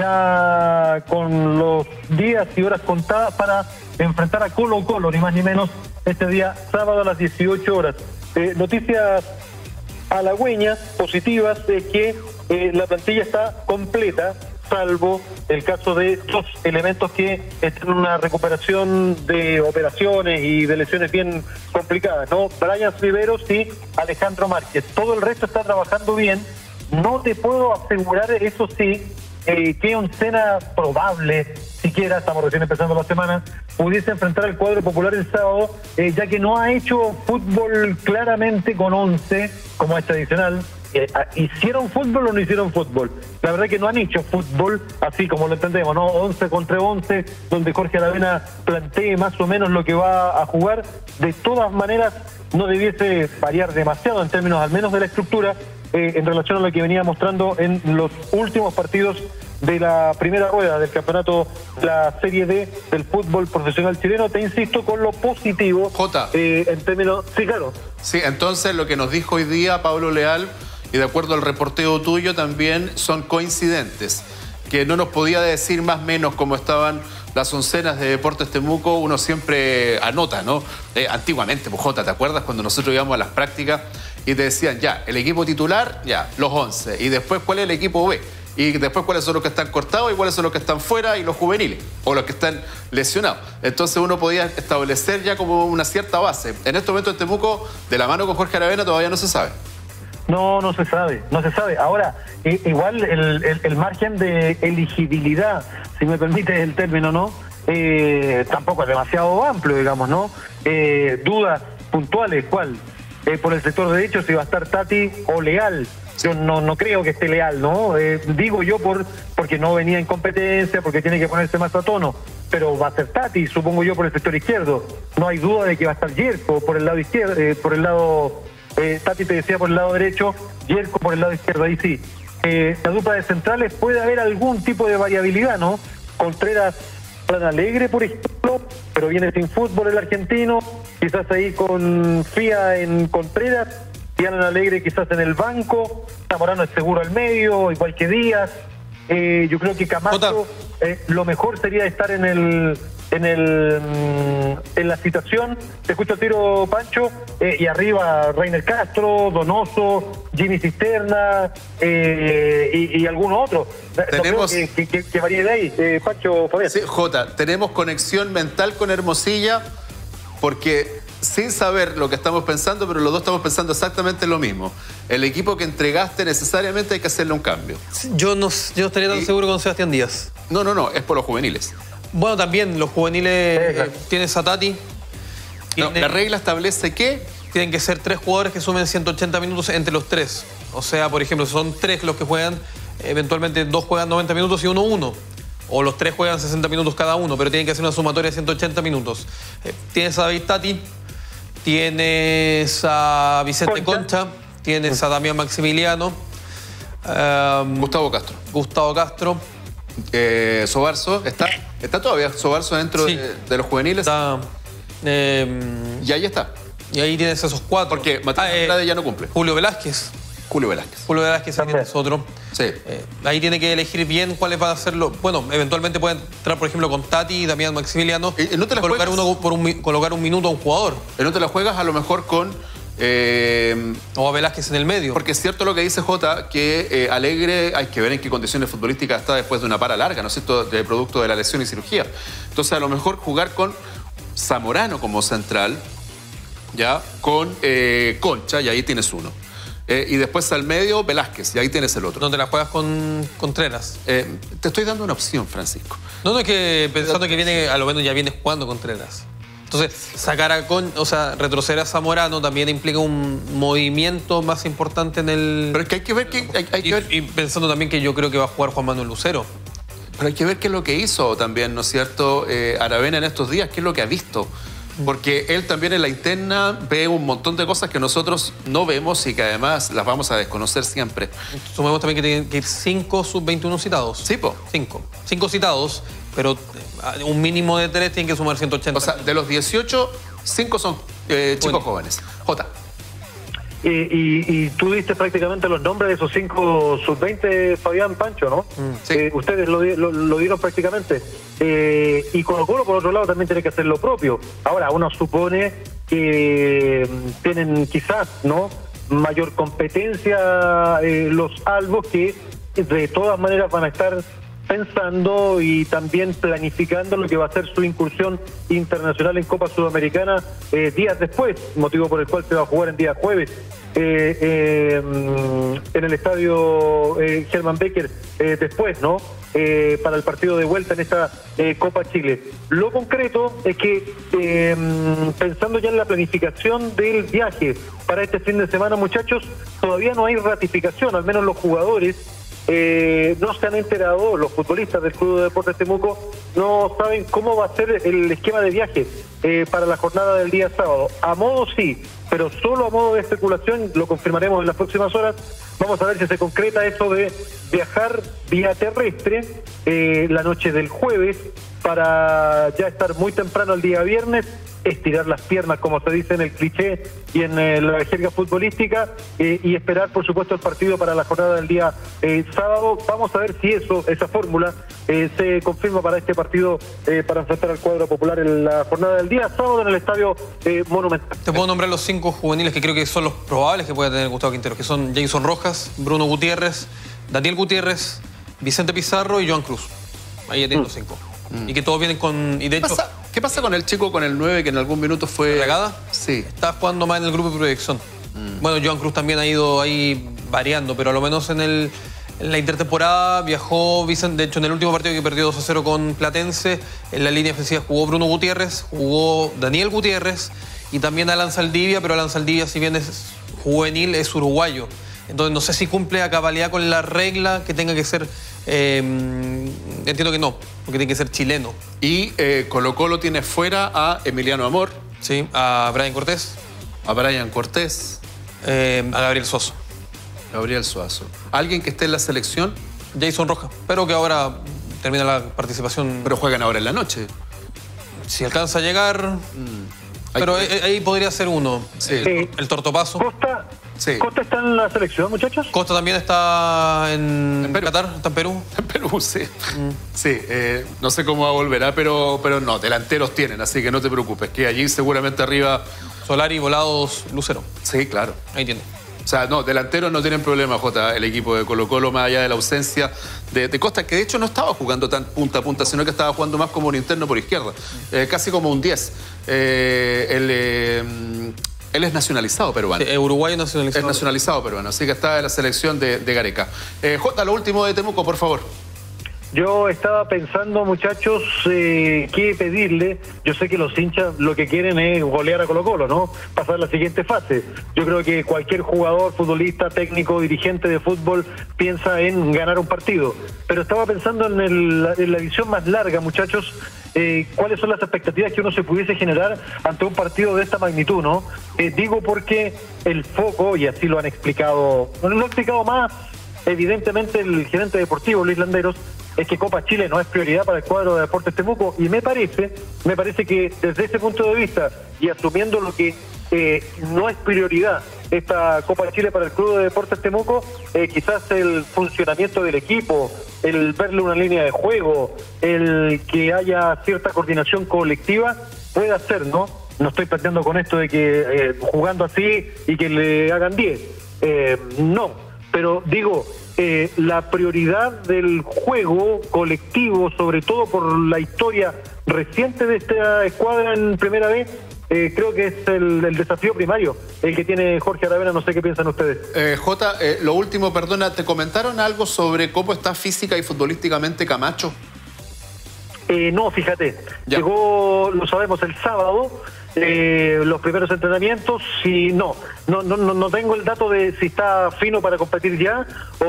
ya con los días y horas contadas para enfrentar a Colo-Colo, ni más ni menos, este día sábado a las 18 horas. Noticias halagüeñas, positivas, es que la plantilla está completa, salvo el caso de 2 elementos que están en una recuperación de operaciones y de lesiones bien complicadas, ¿no? Brian Riveros y Alejandro Márquez. Todo el resto está trabajando bien. No te puedo asegurar, eso sí, que oncena probable, siquiera, estamos recién empezando la semana, pudiese enfrentar al cuadro popular el sábado, ya que no ha hecho fútbol claramente con 11, como es tradicional. ¿Hicieron fútbol o no hicieron fútbol? La verdad es que no han hecho fútbol así como lo entendemos, ¿no? 11 contra 11, donde Jorge Aravena plantee más o menos lo que va a jugar. De todas maneras, no debiese variar demasiado en términos al menos de la estructura, en relación a lo que venía mostrando en los últimos partidos de la primera rueda del campeonato, la Serie D del fútbol profesional chileno. Te insisto con lo positivo. Jota. En términos... Sí, claro. Sí, entonces lo que nos dijo hoy día Pablo Leal, y de acuerdo al reporteo tuyo también, son coincidentes. Que no nos podía decir más o menos cómo estaban las oncenas de Deportes Temuco. Uno siempre anota, ¿no? Antiguamente, pues, Jota, ¿te acuerdas cuando nosotros íbamos a las prácticas y te decían, ya, el equipo titular, ya, los 11, y después cuál es el equipo B? Y después cuáles son los que están cortados y cuáles son los que están fuera y los juveniles, o los que están lesionados. Entonces uno podía establecer ya como una cierta base. En este momento en Temuco, de la mano con Jorge Aravena, todavía no se sabe. No se sabe, no se sabe. Ahora, igual el margen de elegibilidad, si me permite el término, ¿no? Tampoco es demasiado amplio, digamos, ¿no? Dudas puntuales, ¿cuál? Por el sector derecho, si va a estar Tati o Leal. Yo no creo que esté Leal, ¿no? Digo yo porque no venía en competencia, porque tiene que ponerse más a tono. Pero va a ser Tati, supongo yo, por el sector izquierdo. No hay duda de que va a estar Yerko por el lado izquierdo, por el lado... Tati te decía por el lado derecho, Yerko por el lado izquierdo, ahí sí. La dupla de centrales puede haber algún tipo de variabilidad, ¿no? Contreras, Plan Alegre, por ejemplo, pero viene sin fútbol el argentino, quizás ahí con Fía en Contreras, Plan Alegre quizás en el banco, Zamorano es seguro al medio, igual que Díaz. Yo creo que Camacho, lo mejor sería estar en la citación, te escucho el tiro, Pancho, y arriba Reiner Castro, Donoso, Jimmy Cisterna y alguno otro. Tenemos no creo que varíe de ahí, Pancho, Fabián. Sí, Jota, tenemos conexión mental con Hermosilla porque sin saber lo que estamos pensando, pero los dos estamos pensando exactamente lo mismo. El equipo que entregaste necesariamente hay que hacerle un cambio. Yo no estaría tan seguro con Sebastián Díaz. No, es por los juveniles. Bueno, también los juveniles tienes a Tati. La regla establece que tienen que ser 3 jugadores que sumen 180 minutos entre los 3. O sea, por ejemplo, si son 3 los que juegan, eventualmente 2 juegan 90 minutos y 1. O los 3 juegan 60 minutos cada uno, pero tienen que hacer una sumatoria de 180 minutos. Tienes a David Tati, tienes a Vicente Concha, tienes a Damián Maximiliano, Gustavo Castro. Sobarzo, ¿está todavía Sobarzo dentro de los juveniles? Está, y ahí está. Y ahí tienes esos 4. Porque Matías Andrade ya no cumple. Julio Velázquez ahí tienes otro. Sí. Ahí tiene que elegir bien cuáles van a hacerlo. Bueno, eventualmente puede entrar, por ejemplo, con Tati y Damián Maximiliano. ¿No te la colocar colocar un minuto a un jugador. ¿No te la juegas a lo mejor con... o a Velázquez en el medio? Porque es cierto lo que dice Jota, que Alegre hay que ver en qué condiciones futbolísticas está después de una para larga, ¿no es cierto?, de producto de la lesión y cirugía. Entonces, a lo mejor jugar con Zamorano como central, ya, con Concha, y ahí tienes uno. Y después al medio, Velázquez, y ahí tienes el otro. ¿Dónde la juegas con Contreras? Te estoy dando una opción, Francisco. No, es que pensando que viene, a lo menos ya vienes jugando Contreras. Entonces, retroceder a Zamorano también implica un movimiento más importante en el... Pero es que hay que ver que... Y pensando también que yo creo que va a jugar Juan Manuel Lucero. Pero hay que ver qué es lo que hizo también, ¿no es cierto?, Aravena en estos días, qué es lo que ha visto. Porque él también en la interna ve un montón de cosas que nosotros no vemos y que además las vamos a desconocer siempre. Sumemos también que tienen que ir 5 sub-21 citados. Sí, po. 5 citados, pero un mínimo de 3 tienen que sumar 180. O sea, de los 18, 5 son chicos jóvenes. Jota. Y tú diste prácticamente los nombres de esos 5 sub-20, Fabián, Pancho, ¿no? Sí. Ustedes lo dieron prácticamente. Y Colo-Colo, por otro lado, también tiene que hacer lo propio. Ahora, uno supone que tienen quizás, ¿no?, mayor competencia los albos, que de todas maneras van a estar pensando y también planificando lo que va a ser su incursión internacional en Copa Sudamericana días después, motivo por el cual se va a jugar en día jueves en el estadio Germán Becker después, ¿no?, para el partido de vuelta en esta Copa Chile. Lo concreto es que pensando ya en la planificación del viaje para este fin de semana, muchachos, todavía no hay ratificación, al menos los jugadores no se han enterado, los futbolistas del Club de Deportes Temuco no saben cómo va a ser el esquema de viaje para la jornada del día sábado. A modo sí, pero solo a modo de especulación, lo confirmaremos en las próximas horas. Vamos a ver si se concreta eso de viajar vía terrestre la noche del jueves para ya estar muy temprano el día viernes, estirar las piernas, como se dice en el cliché y en la jerga futbolística, y esperar, por supuesto, el partido para la jornada del día sábado. Vamos a ver si esa fórmula se confirma para este partido, para enfrentar al cuadro popular en la jornada del día sábado en el Estadio Monumental. Te puedo nombrar los 5 juveniles que creo que son los probables que pueda tener Gustavo Quintero, que son Jason Rojas, Bruno Gutiérrez, Daniel Gutiérrez, Vicente Pizarro y Joan Cruz. Ahí ya tienen los 5. Y que todos vienen con... Y de hecho, ¿Qué pasa con el chico con el 9 que en algún minuto fue... ¿Regada? Sí. Está jugando más en el grupo de proyección. Bueno, Joan Cruz también ha ido ahí variando, pero a lo menos en la intertemporada viajó Vicente. De hecho, en el último partido que perdió 2-0 con Platense, en la línea ofensiva jugó Bruno Gutiérrez, jugó Daniel Gutiérrez y también Alan Saldivia, pero Alan Saldivia, si bien es juvenil, es uruguayo. Entonces no sé si cumple a cabalidad con la regla que tenga que ser, entiendo que no, porque tiene que ser chileno. Y Colo-Colo tiene fuera a Emiliano Amor. Sí, a Brian Cortés. A Brian Cortés. A Gabriel Suazo. Gabriel Suazo. ¿Alguien que esté en la selección? Jason Rojas, pero que ahora termina la participación. Pero juegan ahora en la noche. Si alcanza a llegar... Pero ahí podría ser uno. Sí. El Tortopaso. Costa, Sí. ¿Costa está en la selección, muchachos? Costa también está en Perú. Qatar, está en Perú. En Perú, sí. Sí, no sé cómo va a volver, pero no, delanteros tienen, así que no te preocupes, que allí seguramente arriba... Solari, Volados, Lucero. Sí, claro. Ahí tiene. O sea, no, delanteros no tienen problema, Jota, el equipo de Colo-Colo, más allá de la ausencia de Costa, que de hecho no estaba jugando tan punta a punta, sino que estaba jugando más como un interno por izquierda, casi como un 10. Él es nacionalizado peruano. Sí, uruguayo nacionalizado. Es nacionalizado peruano, así que está en la selección de Gareca. Jota, lo último de Temuco, por favor. Yo estaba pensando, muchachos, qué pedirle. Yo sé que los hinchas lo que quieren es golear a Colo-Colo, ¿no? Pasar a la siguiente fase. Yo creo que cualquier jugador, futbolista, técnico, dirigente de fútbol piensa en ganar un partido. Pero estaba pensando en la visión más larga, muchachos, cuáles son las expectativas que uno se pudiese generar ante un partido de esta magnitud, ¿no? Digo porque el foco, y así lo han explicado, no lo ha explicado más evidentemente el gerente deportivo, Luis Landeros, es que Copa Chile no es prioridad para el cuadro de Deportes Temuco, y me parece que desde ese punto de vista, y asumiendo lo que no es prioridad esta Copa Chile para el Club de Deportes Temuco, quizás el funcionamiento del equipo, el verle una línea de juego, el que haya cierta coordinación colectiva, puede hacer, ¿no? No estoy planteando con esto de que jugando así y que le hagan 10. No, pero digo, la prioridad del juego colectivo, sobre todo por la historia reciente de esta escuadra en Primera B, creo que es el desafío primario, el que tiene Jorge Aravena. No sé qué piensan ustedes. Jota, lo último, perdona, ¿te comentaron algo sobre cómo está física y futbolísticamente Camacho? No, fíjate, Ya. llegó, lo sabemos, el sábado, los primeros entrenamientos, y no tengo el dato de si está fino para competir ya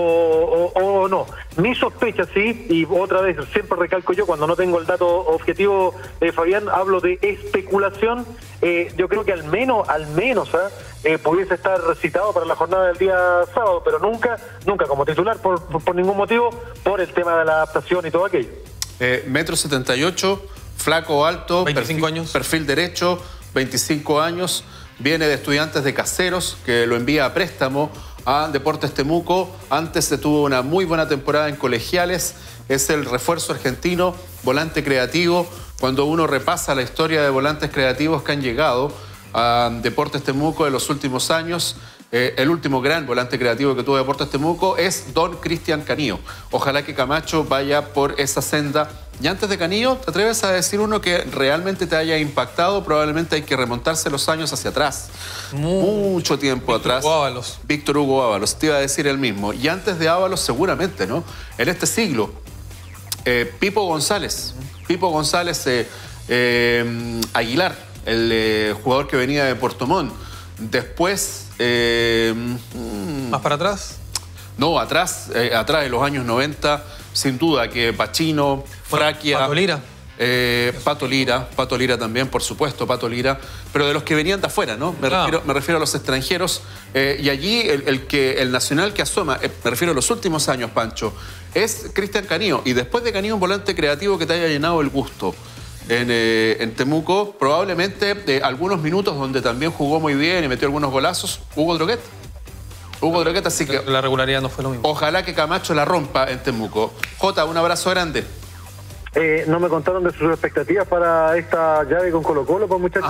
o no. Mi sospecha, sí, y otra vez, siempre recalco yo, cuando no tengo el dato objetivo, Fabián, hablo de especulación. Yo creo que al menos pudiese estar citado para la jornada del día sábado, pero nunca como titular por ningún motivo, por el tema de la adaptación y todo aquello. 1,78 m, flaco, alto, 25 años. Perfil derecho, 25 años, viene de Estudiantes de Caseros, que lo envía a préstamo a Deportes Temuco. Antes se tuvo una muy buena temporada en colegiales, es el refuerzo argentino, volante creativo. Cuando uno repasa la historia de volantes creativos que han llegado a Deportes Temuco en los últimos años, el último gran volante creativo que tuvo Deportes Temuco es don Cristian Canillo. Ojalá que Camacho vaya por esa senda. Y antes de Canillo, ¿te atreves a decir uno que realmente te haya impactado? Probablemente hay que remontarse los años hacia atrás. Mucho tiempo atrás. Hugo Ábalos. Víctor Hugo Ábalos, te iba a decir el mismo. Y antes de Ábalos, seguramente, ¿no? En este siglo, Pipo González. Pipo González Aguilar, el jugador que venía de Puerto Montt. Después... ¿Más para atrás? No, atrás de los años 90, sin duda que Pachino, Fraquia... Pato Lira. Pato Lira también, por supuesto, Pato Lira, pero de los que venían de afuera, ¿no? Me refiero a los extranjeros. Y allí el nacional que asoma, me refiero a los últimos años, Pancho, es Cristian Canillo. Y después de Canillo, un volante creativo que te haya llenado el gusto en Temuco, probablemente algunos minutos donde también jugó muy bien y metió algunos golazos, Hugo Droguet. Así que la regularidad no fue lo mismo. Ojalá que Camacho la rompa en Temuco. Jota, un abrazo grande. No me contaron de sus expectativas para esta llave con Colo-Colo, pues, muchachos.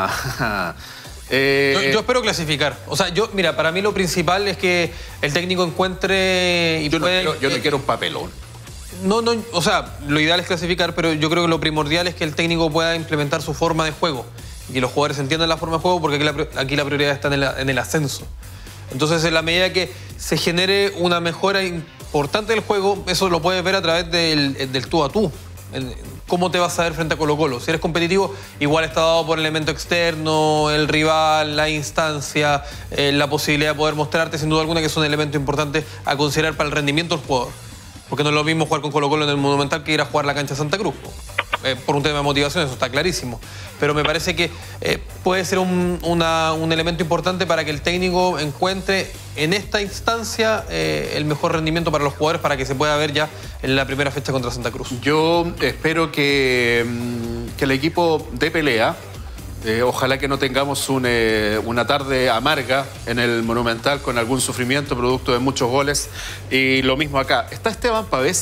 Yo espero clasificar. O sea, mira, para mí lo principal es que el técnico encuentre... Yo no quiero un papelón. No, o sea, lo ideal es clasificar, pero yo creo que lo primordial es que el técnico pueda implementar su forma de juego. y los jugadores entiendan la forma de juego, porque aquí la prioridad está en el ascenso. Entonces, en la medida que se genere una mejora importante del juego, eso lo puedes ver a través del tú a tú. ¿Cómo te vas a ver frente a Colo-Colo? Si eres competitivo, igual está dado por el elemento externo, el rival, la instancia, la posibilidad de poder mostrarte, sin duda alguna, que es un elemento importante a considerar para el rendimiento del jugador. Porque no es lo mismo jugar con Colo-Colo en el Monumental que ir a jugar la cancha de Santa Cruz. Por un tema de motivación, eso está clarísimo. Pero me parece que puede ser un elemento importante para que el técnico encuentre en esta instancia el mejor rendimiento para los jugadores, para que se pueda ver ya en la primera fecha contra Santa Cruz. Yo espero que el equipo dé pelea. Ojalá que no tengamos una tarde amarga en el Monumental con algún sufrimiento producto de muchos goles. Y lo mismo acá. ¿Está Esteban Pavés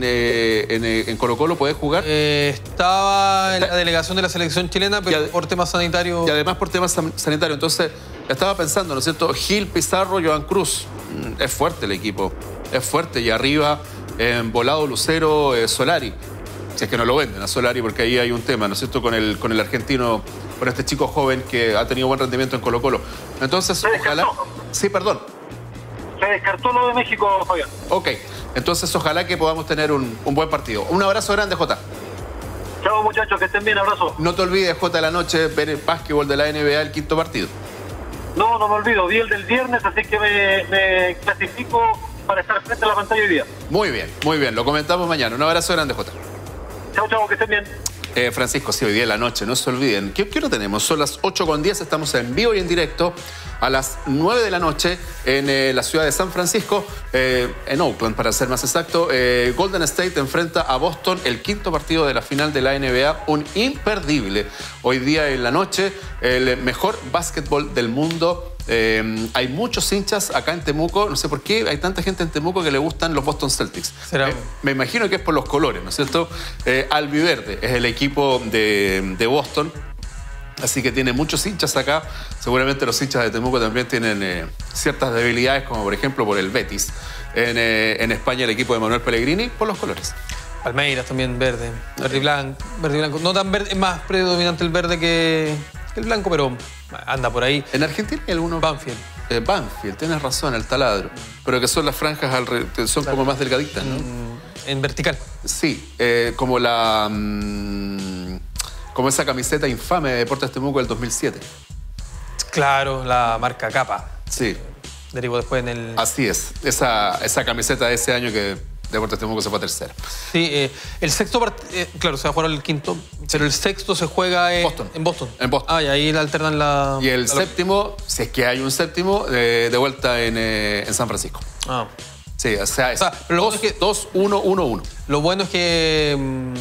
en Colo-Colo? ¿Puede jugar? Estaba en la delegación de la selección chilena, pero por temas sanitarios. Y además por temas sanitarios. Entonces, estaba pensando, ¿no es cierto? Gil, Pizarro, Joan Cruz. Es fuerte el equipo. Es fuerte. Y arriba, en Volado, Lucero, Solari. Si es que no lo venden a Solari, porque ahí hay un tema, ¿no es cierto? Con el argentino, con este chico joven que ha tenido buen rendimiento en Colo-Colo. Entonces, ojalá... Sí, perdón. Se descartó lo de México, Fabián. Ok, entonces ojalá que podamos tener un buen partido. Un abrazo grande, Jota. Chao, muchachos, que estén bien, abrazo. No te olvides, Jota, de la noche, ver el básquetbol de la NBA, el quinto partido. No me olvido, vi el del viernes, así que me clasifico para estar frente a la pantalla hoy día. Muy bien, lo comentamos mañana. Un abrazo grande, Jota. Chao, que estén bien. Francisco, sí, hoy día de la noche, no se olviden. ¿Qué hora tenemos? Son las 8:10, estamos en vivo y en directo a las 9 de la noche en la ciudad de San Francisco, en Oakland, para ser más exacto. Golden State enfrenta a Boston, el quinto partido de la final de la NBA, un imperdible. Hoy día en la noche, el mejor básquetbol del mundo. Hay muchos hinchas acá en Temuco, no sé por qué hay tanta gente en Temuco que le gustan los Boston Celtics. Me imagino que es por los colores, ¿no es cierto? Albiverde es el equipo de Boston, así que tiene muchos hinchas acá. Seguramente los hinchas de Temuco también tienen ciertas debilidades, como por ejemplo por el Betis. En España el equipo de Manuel Pellegrini, por los colores. Palmeiras también verde, verde y blanco. No tan verde, es más predominante el verde que el blanco, pero anda por ahí. En Argentina hay algunos... Banfield. Banfield, tienes razón, el taladro. Pero que son las franjas, son como más delgaditas, ¿no? En vertical. Sí, como como esa camiseta infame de Deportes Temuco del 2007. Claro, la marca Capa. Sí. Derivó después en el... Así es, esa camiseta de ese año que Deportes Temuco se fue a tercera. Sí, el sexto partido, claro, se va a jugar el quinto, pero el sexto se juega en Boston. En Boston. Y ahí alternan la... Y el séptimo, si es que hay un séptimo, de vuelta en San Francisco. Sí, o sea, es 2-1-1-1. Lo bueno es que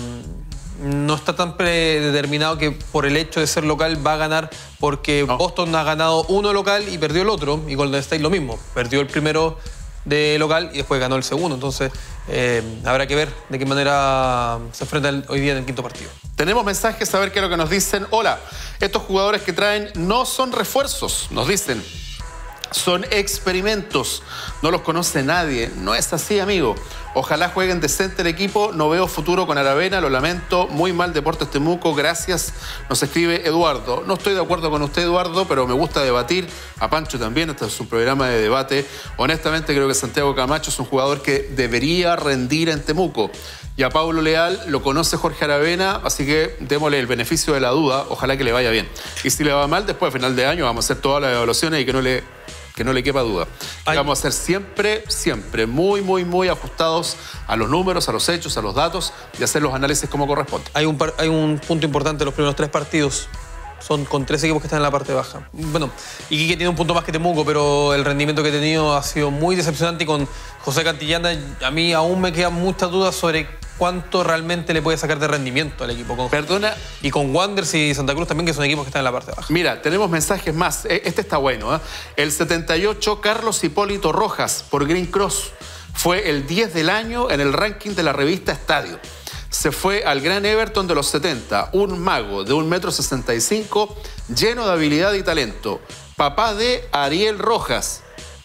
no está tan predeterminado que por el hecho de ser local va a ganar, porque Boston ha ganado uno local y perdió el otro, y Golden State lo mismo. Perdió el primero de local y después ganó el segundo. Entonces habrá que ver de qué manera se enfrentan hoy día en el quinto partido. Tenemos mensajes, a ver qué es lo que nos dicen. Hola, estos jugadores que traen no son refuerzos, nos dicen. Son experimentos, no los conoce nadie. No es así, amigo. Ojalá jueguen decente el equipo. No veo futuro con Aravena, lo lamento. Muy mal Deportes Temuco, gracias. Nos escribe Eduardo. No estoy de acuerdo con usted, Eduardo, pero me gusta debatir. A Pancho también, este es un programa de debate. Honestamente creo que Santiago Camacho es un jugador que debería rendir en Temuco. Y a Pablo Leal lo conoce Jorge Aravena, así que démosle el beneficio de la duda. Ojalá que le vaya bien. Y si le va mal, después, a final de año, vamos a hacer todas las evaluaciones y que no le quepa duda. Vamos a ser siempre muy ajustados a los números, a los hechos, a los datos y hacer los análisis como corresponde. Hay un punto importante, los primeros 3 partidos son con 3 equipos que están en la parte baja. Bueno, Iquique tiene un punto más que Temuco, pero el rendimiento que ha tenido ha sido muy decepcionante, y con José Cantillana a mí aún me quedan muchas dudas sobre cuánto realmente le puede sacar de rendimiento al equipo. Perdona. Y con Wanderers y Santa Cruz también, que son equipos que están en la parte baja. Mira, tenemos mensajes más. Este está bueno, ¿eh? El 78, Carlos Hipólito Rojas, por Green Cross. Fue el 10 del año en el ranking de la revista Estadio. Se fue al Gran Everton de los 70, un mago de 1,65 m, lleno de habilidad y talento. Papá de Ariel Rojas.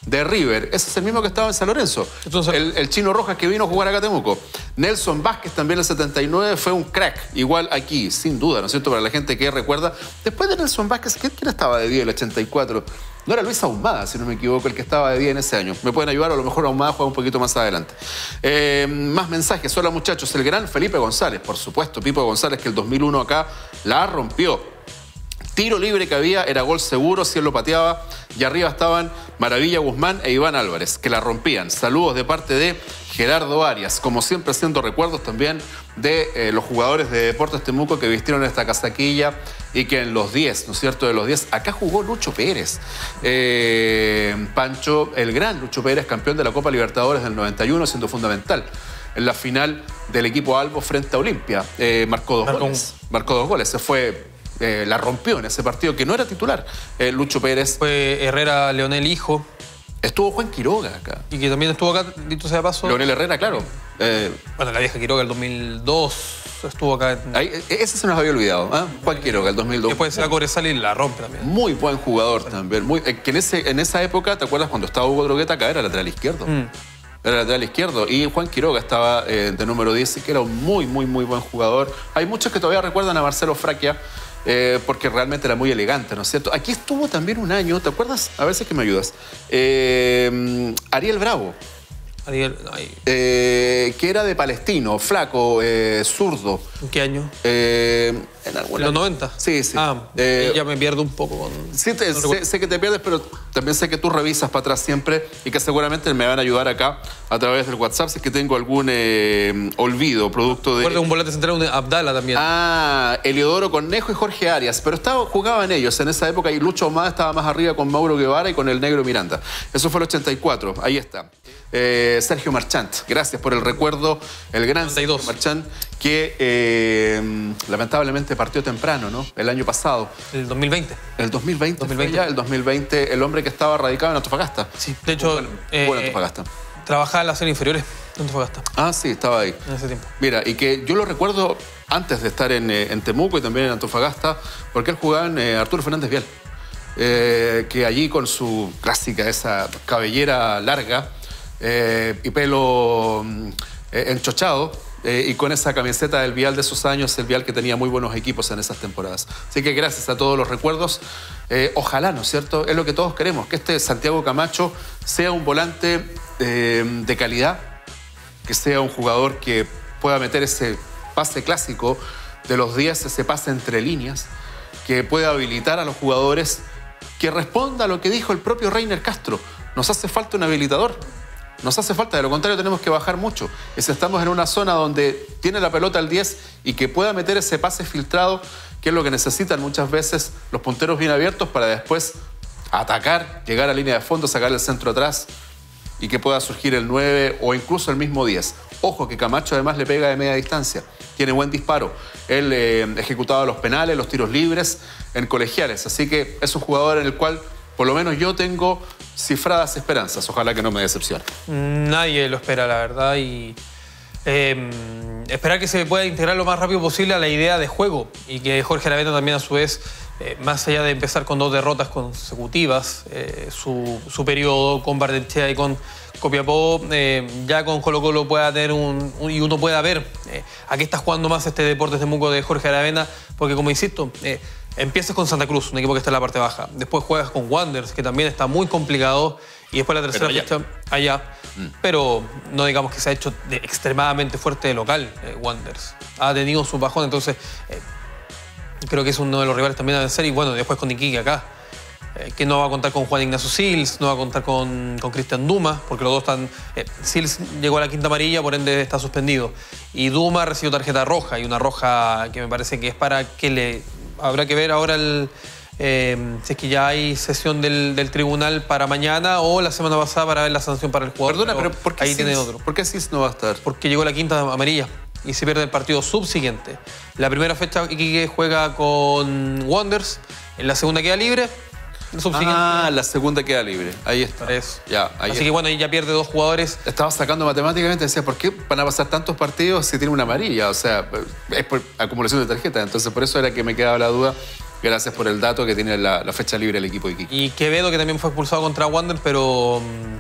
de River. Ese es el mismo que estaba en San Lorenzo. Entonces, el Chino Rojas que vino a jugar acá a Temuco. Nelson Vázquez también en el 79 fue un crack. Igual aquí, sin duda, ¿no es cierto? Para la gente que recuerda. Después de Nelson Vázquez, ¿quién estaba de 10 en el 84? No era Luis Ahumada, si no me equivoco, el que estaba de 10 en ese año. Me pueden ayudar, a lo mejor Ahumada juega un poquito más adelante. Más mensajes. Hola muchachos. El gran Felipe González, por supuesto. Pipo González, que el 2001 acá la rompió. Tiro libre que había, era gol seguro si él lo pateaba. Y arriba estaban Maravilla Guzmán e Iván Álvarez, que la rompían. Saludos de parte de Gerardo Arias. Como siempre, haciendo recuerdos también de los jugadores de Deportes Temuco que vistieron esta casaquilla y que en los 10, ¿no es cierto? De los 10, acá jugó Lucho Pérez. Pancho, el gran Lucho Pérez, campeón de la Copa Libertadores del 91, siendo fundamental en la final del equipo Albo frente a Olimpia. Marcó dos goles. Se fue... la rompió en ese partido, que no era titular, Lucho Pérez. Fue Herrera Leonel hijo. Estuvo Juan Quiroga acá. Y que también estuvo acá, dicho sea de paso. Leonel Herrera, claro. Bueno, la vieja Quiroga, el 2002, estuvo acá. Ese se nos había olvidado, ¿eh? Juan Quiroga, el 2002. Después se va a Cobresal y la rompe también. Muy buen jugador también. Que en esa época, ¿te acuerdas cuando estaba Hugo Drogueta acá? Era lateral izquierdo. Era lateral izquierdo. Y Juan Quiroga estaba de número 10, que era un muy buen jugador. Hay muchos que todavía recuerdan a Marcelo Fraquia, porque realmente era muy elegante, ¿no es cierto? Aquí estuvo también un año, ¿te acuerdas? A ver si es que me ayudas. Ariel Bravo. Que era de Palestino, flaco, zurdo. ¿En qué año? ¿En los 90? Sí. Ya me pierdo un poco con... Sí, sé que te pierdes, pero también sé que tú revisas para atrás siempre y que seguramente me van a ayudar acá a través del WhatsApp si es que tengo algún olvido, producto de... Recuerdo un volante central de Abdala también. Eliodoro Cornejo y Jorge Arias, pero jugaban ellos en esa época y Lucho Ahumada estaba más arriba con Mauro Guevara y con el Negro Miranda. Eso fue el 84, ahí está. Sergio Marchant, gracias por el recuerdo, el gran 92. Sergio Marchant, que lamentablemente partió temprano, ¿no? El año pasado. El 2020. El 2020, el hombre que estaba radicado en Antofagasta. Sí, de hecho, bueno, Antofagasta. Trabajaba en las series inferiores de Antofagasta. Sí, estaba ahí. En ese tiempo. Mira, y que yo lo recuerdo antes de estar en Temuco y también en Antofagasta, porque él jugaba en Arturo Fernández Vial, que allí con su clásica, esa cabellera larga, y pelo enchochado, y con esa camiseta del Vial de esos años, el Vial que tenía muy buenos equipos en esas temporadas. Así que gracias a todos los recuerdos. Ojalá, ¿no es cierto? Es lo que todos queremos, que este Santiago Camacho sea un volante de calidad, que sea un jugador que pueda meter ese pase clásico de los 10, ese pase entre líneas, que pueda habilitar a los jugadores, que responda a lo que dijo el propio Reiner Castro. Nos hace falta un habilitador. Nos hace falta, de lo contrario tenemos que bajar mucho. Estamos en una zona donde tiene la pelota el 10 y que pueda meter ese pase filtrado, que es lo que necesitan muchas veces los punteros bien abiertos para después atacar, llegar a línea de fondo, sacar el centro atrás y que pueda surgir el 9 o incluso el mismo 10. Ojo que Camacho además le pega de media distancia, tiene buen disparo. Él ejecutaba los penales, los tiros libres en colegiales, así que es un jugador en el cual por lo menos yo tengo cifradas esperanzas. Ojalá que no me decepcione. Nadie lo espera, la verdad, y esperar que se pueda integrar lo más rápido posible a la idea de juego y que Jorge Aravena también a su vez, más allá de empezar con 2 derrotas consecutivas, su periodo con Barnechea y con Copiapó, ya con Colo Colo pueda tener y uno pueda ver a qué está jugando más este Deportes Temuco de Jorge Aravena, porque como insisto, empiezas con Santa Cruz, un equipo que está en la parte baja. Después juegas con Wanderers, que también está muy complicado. Y después la tercera fecha allá. Pero no digamos que se ha hecho extremadamente fuerte de local, Wanderers. Ha tenido su bajón, entonces creo que es uno de los rivales también a vencer. Y bueno, después con Iquique acá, que no va a contar con Juan Ignacio Sils, no va a contar con Cristian Duma, porque los dos están... Sils llegó a la quinta amarilla, por ende está suspendido. Y Duma recibió tarjeta roja, y una roja que me parece que es para que le... Habrá que ver ahora si es que ya hay sesión del tribunal para mañana o la semana pasada para ver la sanción para el jugador. Perdona, pero ¿por qué ahí tiene otro? ¿Por qué Sils no va a estar? Porque llegó la quinta amarilla y se pierde el partido subsiguiente. La primera fecha Iquique juega con Wanderers, en la segunda queda libre. La segunda queda libre. Ahí está. Así que bueno, ahí ya pierde 2 jugadores. Estaba sacando matemáticamente, decía, ¿por qué van a pasar tantos partidos si tiene una amarilla? O sea, es por acumulación de tarjetas. Entonces, por eso era que me quedaba la duda Gracias por el dato que tiene la fecha libre el equipo de Iquique. Y Quevedo, que también fue expulsado contra Wander, pero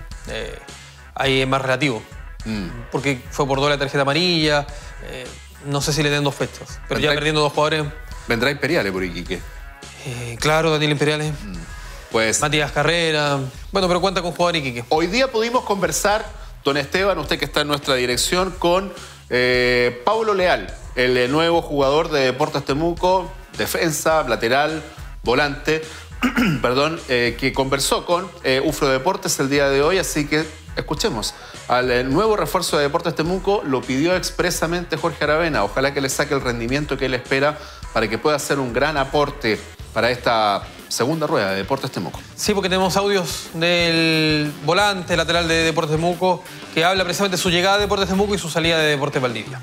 ahí es más relativo. Porque fue por doble tarjeta amarilla. No sé si le den 2 fechas. Pero ya perdiendo 2 jugadores. ¿Vendrá Imperiales por Iquique? Claro, Daniel Imperiales. Pues, Matías Carrera. Bueno, pero cuenta con jugador Iquique. Hoy día pudimos conversar, don Esteban, usted que está en nuestra dirección, con Paulo Leal, el nuevo jugador de Deportes Temuco, defensa, lateral, volante, perdón, que conversó con UFRO Deportes el día de hoy, así que escuchemos. Al nuevo refuerzo de Deportes Temuco lo pidió expresamente Jorge Aravena. Ojalá que le saque el rendimiento que él espera para que pueda hacer un gran aporte para esta segunda rueda de Deportes Temuco. Sí, porque tenemos audios del volante lateral de Deportes Temuco que habla precisamente de su llegada a Deportes Temuco y su salida de Deportes Valdivia.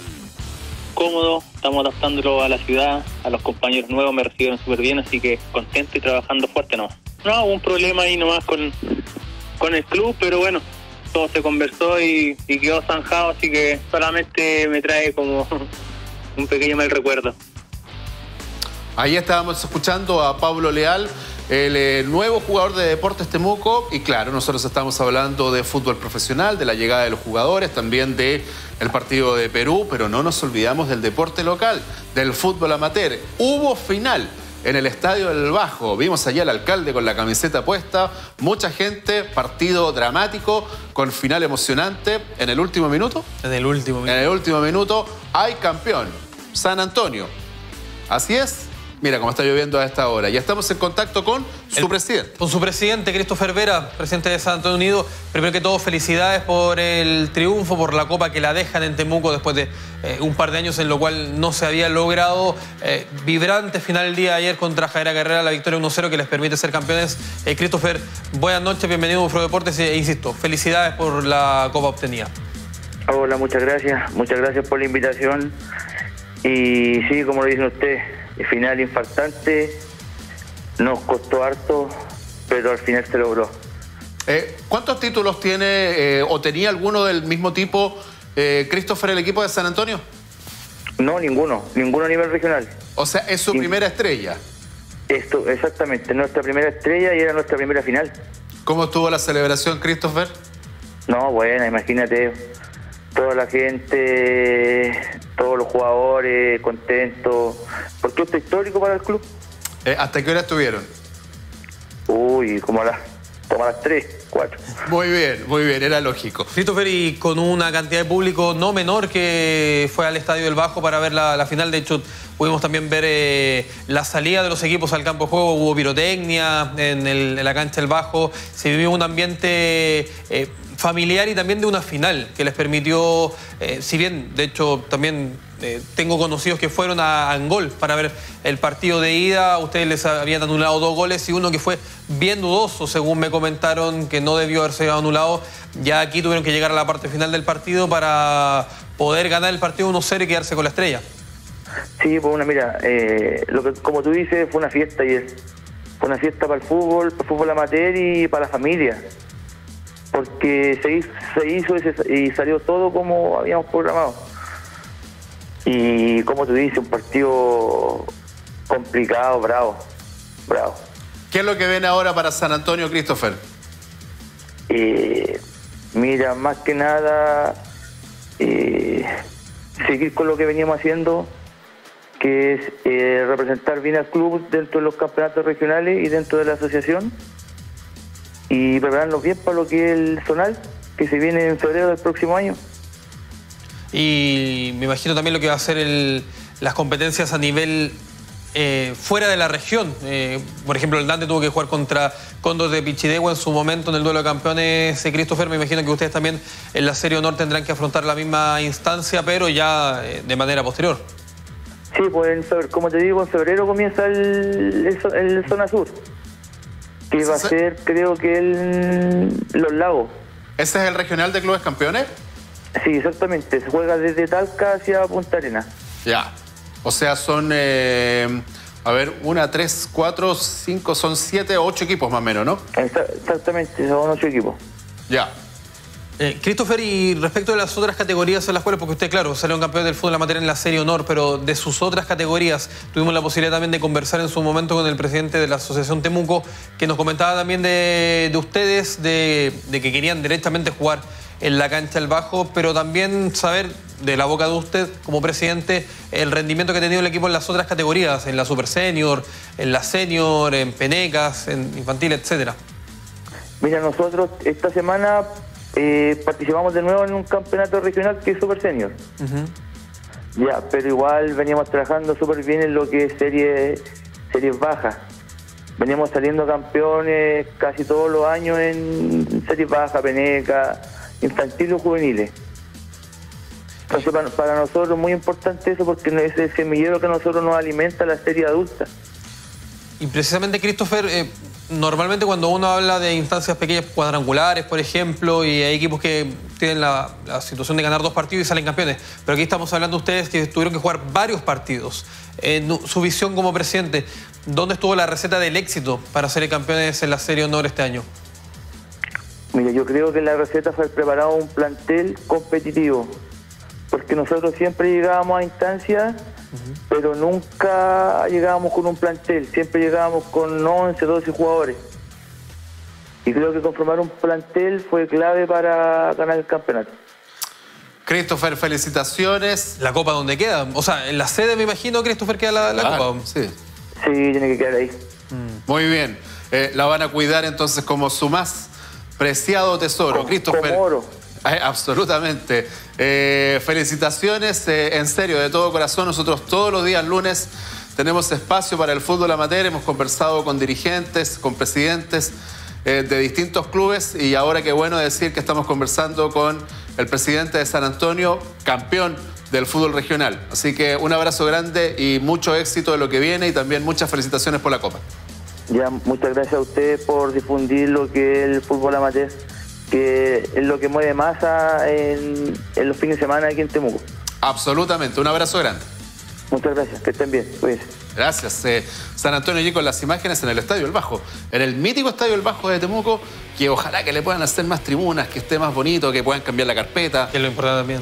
Cómodo, estamos adaptándolo a la ciudad, a los compañeros nuevos me recibieron súper bien, así que contento y trabajando fuerte nomás. No, hubo un problema ahí nomás con el club, pero bueno, todo se conversó y quedó zanjado, así que solamente me trae como un pequeño mal recuerdo. Ahí estábamos escuchando a Pablo Leal, el nuevo jugador de Deportes Temuco. Y claro, nosotros estamos hablando de fútbol profesional, de la llegada de los jugadores, también del partido de Perú, pero no nos olvidamos del deporte local, del fútbol amateur. Hubo final en el Estadio del Bajo. Vimos allá al alcalde con la camiseta puesta, mucha gente, partido dramático, con final emocionante. En el último minuto. En el último minuto. En el último minuto hay campeón, San Antonio. Así es. Mira cómo está lloviendo a esta hora. Ya estamos en contacto con su presidente. Con su presidente, Christopher Vera, presidente de San Antonio Unido. Primero que todo, felicidades por el triunfo, por la copa que la dejan en Temuco después de un par de años en lo cual no se había logrado. Vibrante final el día de ayer contra Javiera Guerrera, la victoria 1-0 que les permite ser campeones. Christopher, buenas noches, bienvenido a UFRO Deportes e insisto, felicidades por la copa obtenida. Hola, muchas gracias por la invitación. Y sí, como lo dice usted, el final infartante, nos costó harto, pero al final se logró. ¿Cuántos títulos tiene o tenía alguno del mismo tipo, Christopher, el equipo de San Antonio? No, ninguno a nivel regional. O sea, es su primera estrella. Esto, exactamente, nuestra primera estrella y era nuestra primera final. ¿Cómo estuvo la celebración, Christopher? No, bueno, imagínate, toda la gente, todos los jugadores contentos, porque esto es histórico para el club. ¿Hasta qué hora estuvieron? Uy, como a las 3, 4. Muy bien, era lógico. Christopher, y con una cantidad de público no menor que fue al Estadio del Bajo para ver la final. De hecho, pudimos también ver la salida de los equipos al campo de juego. Hubo pirotecnia en la cancha del Bajo. Se vivió un ambiente familiar y también de una final que les permitió, si bien, de hecho, también tengo conocidos que fueron a Angol para ver el partido de ida. Ustedes les habían anulado 2 goles y uno que fue bien dudoso, según me comentaron, que no debió haberse anulado. Ya aquí tuvieron que llegar a la parte final del partido para poder ganar el partido 1-0 y quedarse con la estrella. Sí, pues mira, lo que, como tú dices, fue una fiesta fue una fiesta para el fútbol amateur y para la familia. Porque se hizo y salió todo como habíamos programado. Y como tú dices, un partido complicado, bravo. ¿Qué es lo que ven ahora para San Antonio, Christopher? Mira, más que nada, seguir con lo que veníamos haciendo, que es representar bien al club dentro de los campeonatos regionales y dentro de la asociación, y prepararnos bien para lo que es el zonal, que se viene en febrero del próximo año. Y me imagino también lo que va a ser las competencias a nivel fuera de la región. Por ejemplo, el Dante tuvo que jugar contra Cóndor de Pichidegua en su momento en el duelo de campeones. Christopher, me imagino que ustedes también en la Serie Honor tendrán que afrontar la misma instancia, pero ya de manera posterior. Sí, pues como te digo, en febrero comienza el Zona Sur, que va a ser, creo que Los Lagos. ¿Ese es el regional de clubes campeones? Sí, exactamente. Se juega desde Talca hacia Punta Arenas. Ya. O sea, son, 1, 3, 4, 5, son 7 o 8 equipos más o menos, ¿no? Exactamente, son 8 equipos. Ya. Christopher, y respecto de las otras categorías en las cuales, porque usted, claro, salió campeón del fútbol amateur en la Serie Honor, pero de sus otras categorías, tuvimos la posibilidad también de conversar en su momento con el presidente de la Asociación Temuco, que nos comentaba también de ustedes, de que querían directamente jugar en la cancha del Bajo, pero también saber de la boca de usted, como presidente, el rendimiento que ha tenido el equipo en las otras categorías, en la Super Senior, en la Senior, en Penecas, en Infantil, etcétera. Mira, nosotros esta semana participamos de nuevo en un campeonato regional que es Super Senior. Ya, pero igual veníamos trabajando súper bien en lo que es series bajas. Veníamos saliendo campeones casi todos los años en series bajas, Peneca, infantiles o juveniles. Entonces para nosotros es muy importante eso, porque es el semillero que a nosotros nos alimenta la serie adulta. Y precisamente, Christopher, normalmente cuando uno habla de instancias pequeñas, cuadrangulares, por ejemplo, y hay equipos que tienen la situación de ganar 2 partidos y salen campeones, pero aquí estamos hablando de ustedes que tuvieron que jugar varios partidos. En su visión como presidente, ¿dónde estuvo la receta del éxito para ser campeones en la Serie Honor este año? Mira, yo creo que la receta fue preparar un plantel competitivo, porque nosotros siempre llegábamos a instancias, pero nunca llegábamos con un plantel, siempre llegábamos con 11, 12 jugadores. Y creo que conformar un plantel fue clave para ganar el campeonato. Christopher, felicitaciones. ¿La Copa dónde queda? O sea, en la sede me imagino, Christopher, queda la Copa. Sí. Sí, tiene que quedar ahí. Muy bien. La van a cuidar entonces como su más preciado tesoro. Christopher. Como oro. Absolutamente. Felicitaciones, en serio, de todo corazón. Nosotros todos los días lunes tenemos espacio para el fútbol amateur. Hemos conversado con dirigentes, con presidentes de distintos clubes, y ahora qué bueno decir que estamos conversando con el presidente de San Antonio, campeón del fútbol regional. Así que un abrazo grande y mucho éxito de lo que viene, y también muchas felicitaciones por la Copa. Ya, muchas gracias a ustedes por difundir lo que es el fútbol amateur, que es lo que mueve masa en los fines de semana aquí en Temuco. Absolutamente, un abrazo grande. Muchas gracias, que estén bien. Cuídense. Gracias. San Antonio allí con las imágenes en el Estadio El Bajo, en el mítico Estadio El Bajo de Temuco, que ojalá que le puedan hacer más tribunas, que esté más bonito, que puedan cambiar la carpeta. Que es lo importante también.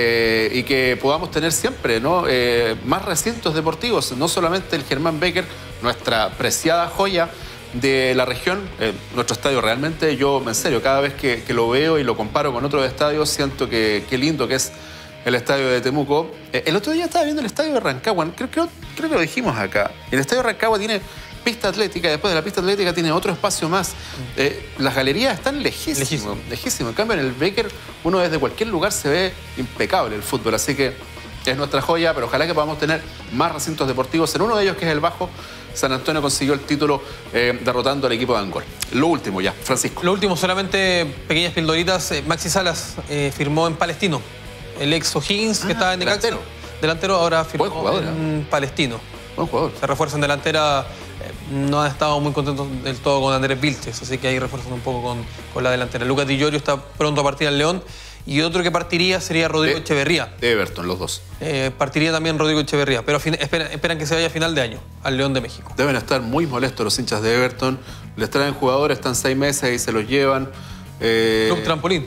Y que podamos tener siempre, ¿no? Más recintos deportivos, no solamente el Germán Becker, nuestra preciada joya de la región. Nuestro estadio realmente, yo en serio, cada vez que lo veo y lo comparo con otros estadios, siento que qué lindo que es el estadio de Temuco. El otro día estaba viendo el estadio de Rancagua, creo que lo dijimos acá. El estadio de Rancagua tiene pista atlética, y después de la pista atlética tiene otro espacio más. Las galerías están lejísimos. En cambio, en el Becker, uno desde cualquier lugar se ve impecable el fútbol. Así que es nuestra joya, pero ojalá que podamos tener más recintos deportivos. En uno de ellos, que es el Bajo, San Antonio consiguió el título derrotando al equipo de Angol. Lo último ya, Francisco. Lo último, solamente pequeñas pildoritas. Maxi Salas firmó en Palestino. El ex O'Higgins, que estaba en Necaxa. Delantero, ahora firmó en Palestino. Buen jugador. Se refuerza en delantera. No han estado muy contentos del todo con Andrés Vilches, así que ahí refuerzan un poco con la delantera. Lucas Di Llorio está pronto a partir al León. Y otro que partiría sería Rodrigo Echeverría. De Everton, los dos. Partiría también Rodrigo Echeverría, pero esperan que se vaya a final de año al León de México. Deben estar muy molestos los hinchas de Everton. Les traen jugadores, están 6 meses y se los llevan. Club Trampolín.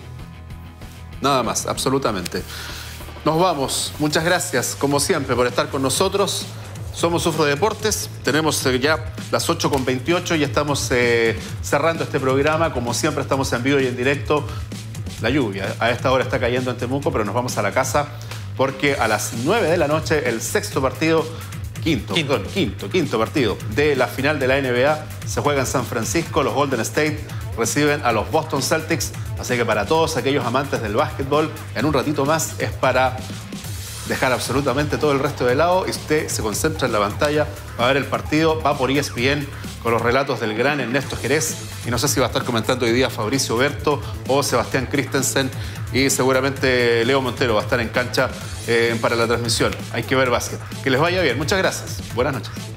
Nada más, absolutamente. Nos vamos. Muchas gracias, como siempre, por estar con nosotros. Somos Ufro Deportes. Tenemos ya las 8:28 y estamos cerrando este programa. Como siempre, estamos en vivo y en directo. La lluvia a esta hora está cayendo en Temuco, pero nos vamos a la casa porque a las 9 de la noche el sexto partido, quinto partido de la final de la NBA se juega en San Francisco. Los Golden State reciben a los Boston Celtics. Así que para todos aquellos amantes del básquetbol, en un ratito más es para dejar absolutamente todo el resto de lado y usted se concentra en la pantalla, va a ver el partido, va por ESPN con los relatos del gran Ernesto Jerez, y no sé si va a estar comentando hoy día Fabricio Berto o Sebastián Christensen, y seguramente Leo Montero va a estar en cancha para la transmisión. Hay que ver básquet. Que les vaya bien. Muchas gracias. Buenas noches.